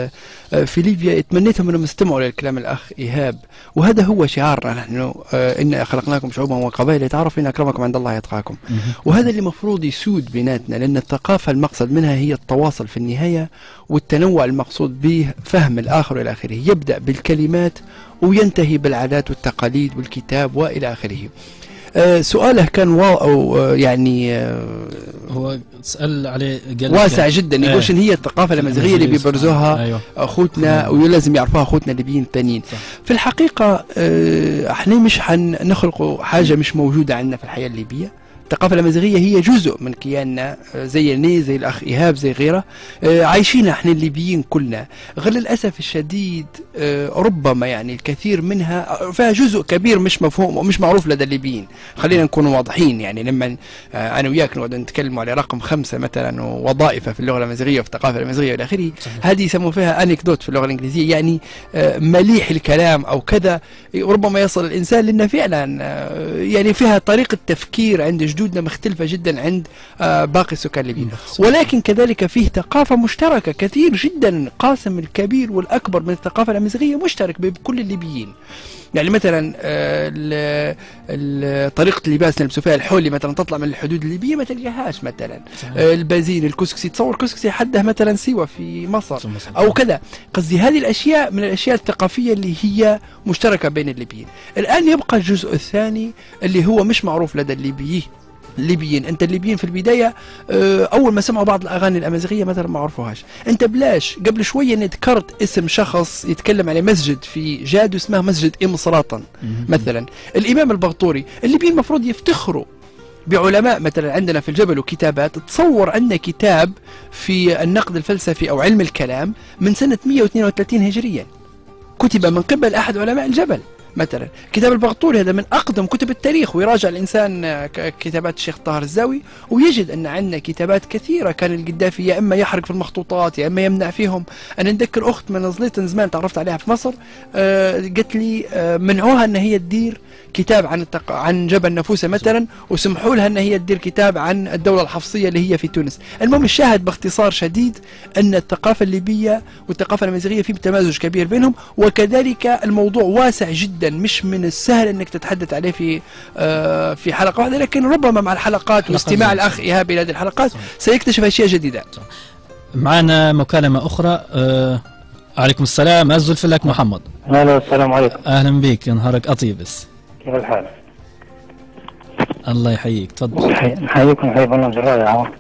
في ليبيا. تمنيتهم انهم يستمعوا للكلام الاخ ايهاب، وهذا هو شعارنا نحن، ان خلقناكم شعوبا وقبائل لتعارفوا ان اكرمكم عند الله يتقاكم. وهذا اللي المفروض يسود بيناتنا، لان الثقافه المقصد منها هي التواصل في النهايه، والتنوع المقصود به فهم الاخر والى اخره، يبدا بالكلمات وينتهي بالعادات والتقاليد والكتاب والى اخره. سؤاله كان يعني هو سأل عليه قال واسع جدا، يقول شنو هي الثقافه الامازيغيه اللي بيبرزوها اخوتنا ولازم يعرفوها اخوتنا الليبيين الثانيين. في الحقيقه احنا مش حنخلقوا حاجه مش موجوده عندنا في الحياه الليبيه. الثقافة الأمازيغية هي جزء من كياننا، زي زي الأخ إيهاب زي غيره، عايشين احنا الليبيين كلنا. غير للأسف الشديد ربما يعني الكثير منها فيها جزء كبير مش مفهوم ومش معروف لدى الليبيين. خلينا نكون واضحين، يعني لما أنا وياك نقعد نتكلم على رقم 5 مثلا ووظائف في اللغة الأمازيغية وفي الثقافة الأمازيغية إلى آخره، هذه يسموا فيها أنكدوت في اللغة الإنجليزية، يعني مليح الكلام أو كذا، ربما يصل الإنسان لأن فعلا يعني فيها طريقة تفكير عند جدودنا مختلفة جدا عند باقي السكان الليبيين. ولكن كذلك فيه ثقافة مشتركة كثير جدا، قاسم الكبير والأكبر من الثقافة الأمازيغية مشترك بكل الليبيين. يعني مثلا طريقة اللباس اللي نلبسوا فيها الحولي مثلا تطلع من الحدود الليبية ما تلقاهاش مثلا. البازين، الكسكسي، تصور كسكسي حده مثلا سيوة في مصر أو كذا. قصدي هذه الأشياء من الأشياء الثقافية اللي هي مشتركة بين الليبيين. الآن يبقى الجزء الثاني اللي هو مش معروف لدى الليبيين. انت الليبيين في البدايه اول ما سمعوا بعض الاغاني الامازيغيه مثلا ما عرفوهاش. انت بلاش قبل شويه ذكرت اسم شخص يتكلم على مسجد في جاد اسمه مسجد ام سراطن مثلا، الامام البغطوري. الليبيين المفروض يفتخروا بعلماء مثلا عندنا في الجبل وكتابات. تصور عندنا كتاب في النقد الفلسفي او علم الكلام من سنه 132 هجريا، كتب من قبل احد علماء الجبل مثلا. كتاب البغطوري هذا من أقدم كتب التاريخ، ويراجع الإنسان كتابات الشيخ طاهر الزاوي ويجد أن عندنا كتابات كثيرة كان القذافي يا إما يحرق في المخطوطات يا إما يمنع فيهم. أنا نذكر أخت من نزليت زمان تعرفت عليها في مصر، قالت لي منعوها أن هي تدير كتاب عن جبل نفوسة مثلا، وسمحوا لها أن هي تدير كتاب عن الدولة الحفصية اللي هي في تونس. المهم الشاهد باختصار شديد أن الثقافة الليبية والثقافة الأمازيغية في تمازج كبير بينهم، وكذلك الموضوع واسع جدا، مش من السهل أنك تتحدث عليه في حلقة واحدة، لكن ربما مع الحلقات واستماع الأخ إيهاب إلى هذه الحلقات سيكتشف أشياء جديدة. معنا مكالمة أخرى. عليكم السلام، أزلف لك محمد. الو السلام عليكم. أهلا بك، نهارك أطيب. بس كيف الحال؟ الله يحييك، تفضل. نحييكم حي برنامج الرائع.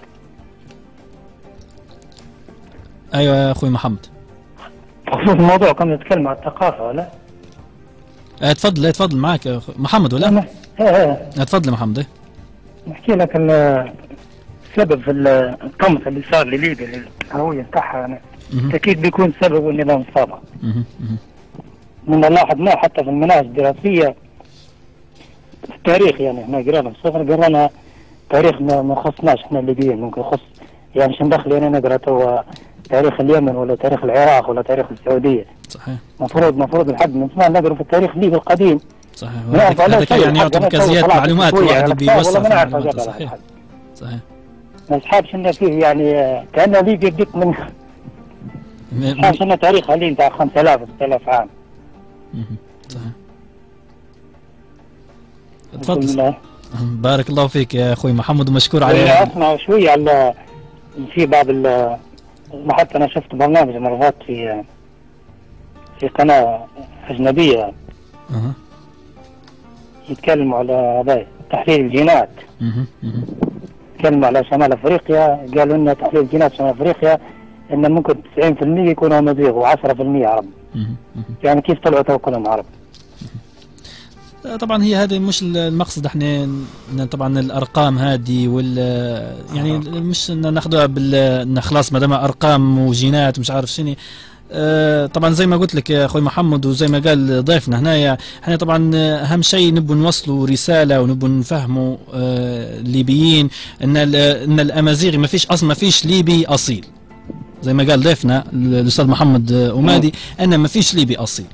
أيوة يا أخوي محمد. بخصوص الموضوع كنا نتكلم عن الثقافة ولا؟ تفضل معك يا أخوي محمد ولا؟ تفضل محمد. نحكي لك السبب في القمص اللي صار لليبيا الهوية بتاعها، يعني أكيد بيكون سبب النظام السابق. من نلاحظ ما حتى في المناهج الدراسية في التاريخ، يعني احنا قرانا في الصغر قرانا تاريخ ما خصناش احنا الليبيين، ممكن خص يعني مش ندخل يعني نقرا توا تاريخ اليمن ولا تاريخ العراق ولا تاريخ السعودية. صحيح. مفروض لحد من زمان نقرا في التاريخ الليبي القديم. صحيح. هذا يعني يعطي مركزيات معلومات الواحد بيوصل في معلومات. صحيح. ما نسحبش ان فيه يعني كأن ليبيا بديت من نسحبش ان تاريخها لين تاع 5000 6000 عام. صحيح. تفضل. بارك الله فيك يا اخوي محمد ومشكور على اسمع شويه على في بعض حتى انا شفت برنامج مرات في قناه اجنبيه يتكلموا على هذا تحليل الجينات. تكلموا على شمال افريقيا، قالوا ان تحليل الجينات شمال افريقيا ان ممكن 90% يكونوا امازيغ و10% عرب. يعني كيف طلعوا تو كلهم عرب؟ طبعا هي هذه مش المقصد. احنا طبعا الارقام هذه يعني مش ناخذها خلاص ما دام ارقام وجينات ومش عارف شنو. طبعا زي ما قلت لك يا اخوي محمد وزي ما قال ضيفنا هنايا، احنا طبعا اهم شيء نبغى نوصلوا رساله ونبغى نفهموا الليبيين ان الامازيغي ما فيش ليبي اصيل. زي ما قال ضيفنا الاستاذ محمد أمادي ان ما فيش ليبي اصيل.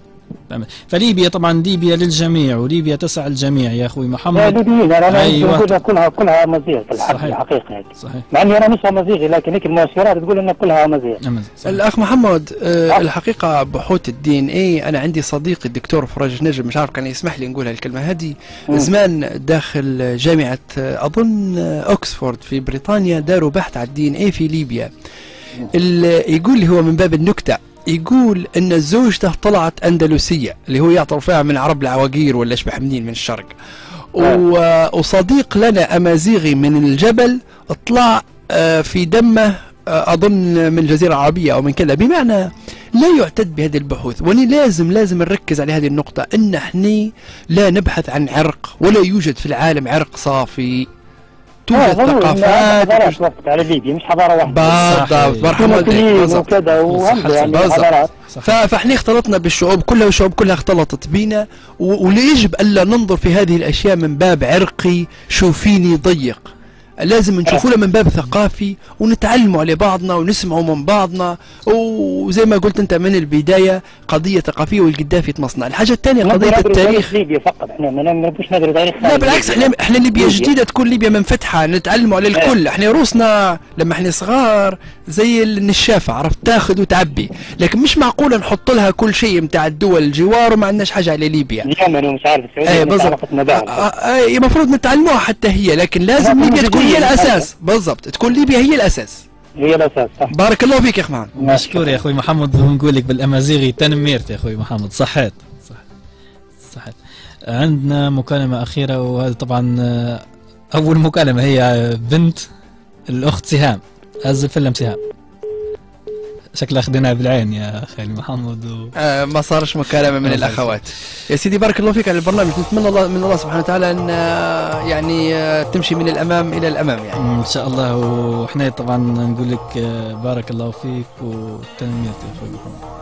فليبيا طبعا ليبيا للجميع، وليبيا تسع الجميع يا اخوي محمد. ليبيين انا أيوة. كلها مزيغ في الحقيقه يعني. صحيح. مع اني انا مش مزيغي، لكن هيك المؤشرات تقول ان كلها مزيغ. الاخ محمد الحقيقه بحوث الدي ان اي، انا عندي صديقي الدكتور فرج نجم، مش عارف كان يسمح لي نقول هالكلمه هذه، زمان داخل جامعه اظن اوكسفورد في بريطانيا داروا بحث على الدي ان اي في ليبيا. يقول لي هو من باب النكته، يقول ان زوجته طلعت اندلسيه اللي هو يعتبر فيها من عرب العواقير ولا اشبه منين من الشرق، وصديق لنا امازيغي من الجبل طلع في دمه اظن من الجزيره العربيه او من كذا، بمعنى لا يعتد بهذه البحوث. وني لازم نركز على هذه النقطه، ان احنا لا نبحث عن عرق، ولا يوجد في العالم عرق صافي. توجد ثقافات وقت على ليبيا مش حضاره واحده بالضبط. مرحبا وكذا يعني حضارات. فاحنا اختلطنا بالشعوب كلها، والشعوب كلها اختلطت بينا، ويجب الا ننظر في هذه الاشياء من باب عرقي شوفيني ضيق. لازم نشوفوها من باب ثقافي، ونتعلموا على بعضنا ونسمعوا من بعضنا، وزي ما قلت انت من البدايه قضيه ثقافيه والقدافي تمصنع. الحاجه الثانيه قضيه التاريخ. ليبيا فقط احنا ما نبوش ندري تاريخ. لا بالعكس، احنا ليبيا جديده تكون ليبيا منفتحه، نتعلموا على الكل. احنا روسنا لما احنا صغار زي النشافه، عرفت تاخذ وتعبي، لكن مش معقوله نحط لها كل شيء نتاع الدول الجوار وما عندناش حاجه على ليبيا. اليمن ومش عارف السعوديه. بالضبط. المفروض نتعلموها حتى هي، لكن لازم ليبيا تكون هي الاساس. بالضبط، تكون ليبيا هي الاساس. هي الاساس صح. بارك الله فيك يا اخ محمد. مشكور يا اخوي محمد، ونقول لك بالامازيغي تنميرت يا اخوي محمد. صحيت. عندنا مكالمه اخيره، وهذا طبعا اول مكالمه، هي بنت الاخت سهام، هز فيلم سهام، شكلها اخذناها بالعين يا خالي محمد ما صارش مكالمه من الاخوات. يا سيدي بارك الله فيك على البرنامج، نتمنى الله من الله سبحانه وتعالى ان يعني تمشي من الامام الى الامام يعني ان شاء الله. واحنا طبعا نقول لك بارك الله فيك وتنميت يا اخوي محمد.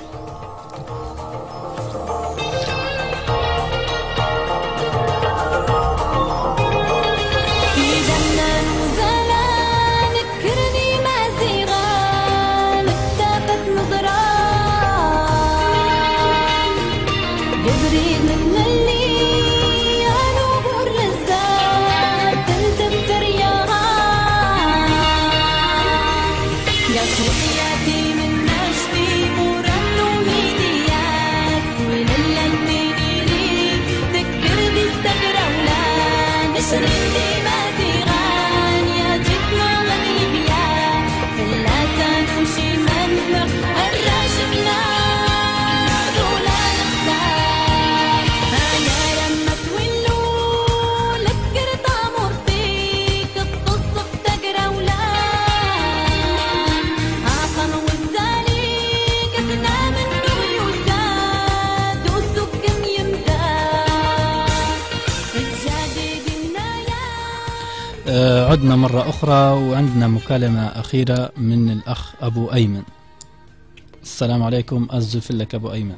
عدنا مرة أخرى، وعندنا مكالمة أخيرة من الأخ أبو أيمن. السلام عليكم، أزف لك أبو أيمن.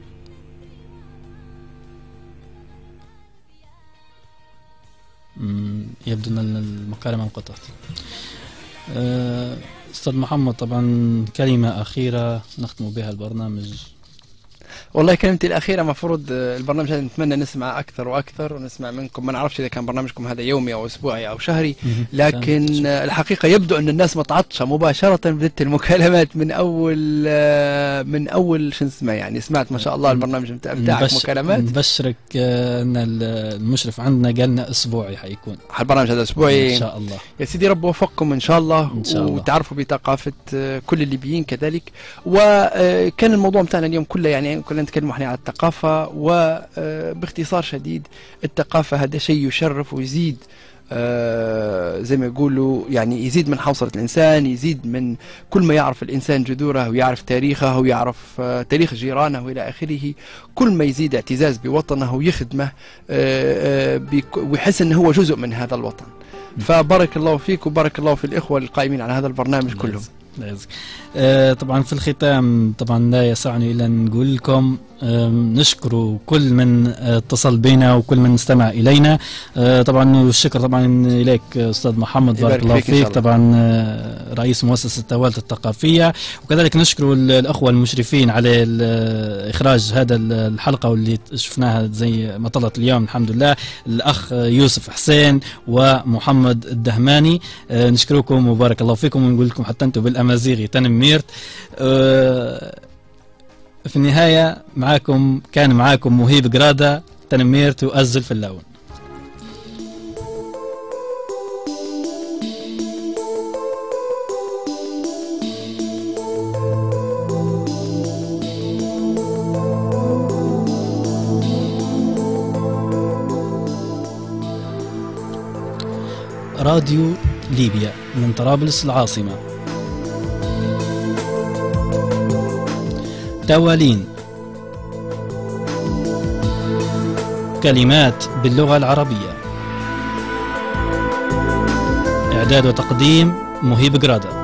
يبدو أن المكالمة انقطعت. أستاذ محمد، طبعا كلمة أخيرة نختم بها البرنامج. والله كلمتي الأخيرة، مفروض البرنامج هذا نتمنى نسمع أكثر وأكثر، ونسمع منكم. ما نعرفش إذا كان برنامجكم هذا يومي أو أسبوعي أو شهري، لكن الحقيقة يبدو أن الناس متعطشة مباشرة. بدت المكالمات من أول شو اسمه يعني، سمعت ما شاء الله البرنامج بتاعك مكالمات. نبشرك أن المشرف عندنا قالنا أسبوعي حيكون البرنامج هذا أسبوعي إن شاء الله. يا سيدي رب وفقكم إن شاء الله، وتعرفوا بثقافة كل الليبيين كذلك. وكان الموضوع بتاعنا اليوم كله يعني كلنا نتكلم احنا على الثقافة، وباختصار شديد الثقافة هذا شيء يشرف ويزيد زي ما يقولوا يعني، يزيد من حوصلة الإنسان، يزيد من كل ما يعرف الإنسان جذوره ويعرف تاريخه ويعرف تاريخ جيرانه وإلى آخره. كل ما يزيد اعتزاز بوطنه ويخدمه ويحس أنه هو جزء من هذا الوطن. فبارك الله فيك وبارك الله في الإخوة القائمين على هذا البرنامج كلهم. طبعا في الختام طبعا لا يسعني الا نقول لكم نشكر كل من اتصل بنا وكل من استمع الينا. طبعا والشكر طبعا اليك استاذ محمد، بارك الله فيك، طبعا رئيس مؤسسه توالت الثقافيه. وكذلك نشكر الاخوه المشرفين على اخراج هذا الحلقه واللي شفناها زي ما طلعت اليوم الحمد لله، الاخ يوسف حسين ومحمد الدهماني. نشكركم وبارك الله فيكم، ونقول لكم حتى انتم بالامازيغي تنميرت. في النهاية كان معاكم مهيب قرادة، تنميرت وأزل في اللون. راديو ليبيا من طرابلس العاصمة. توالين، كلمات باللغة العربية. إعداد وتقديم مهيب قرادة.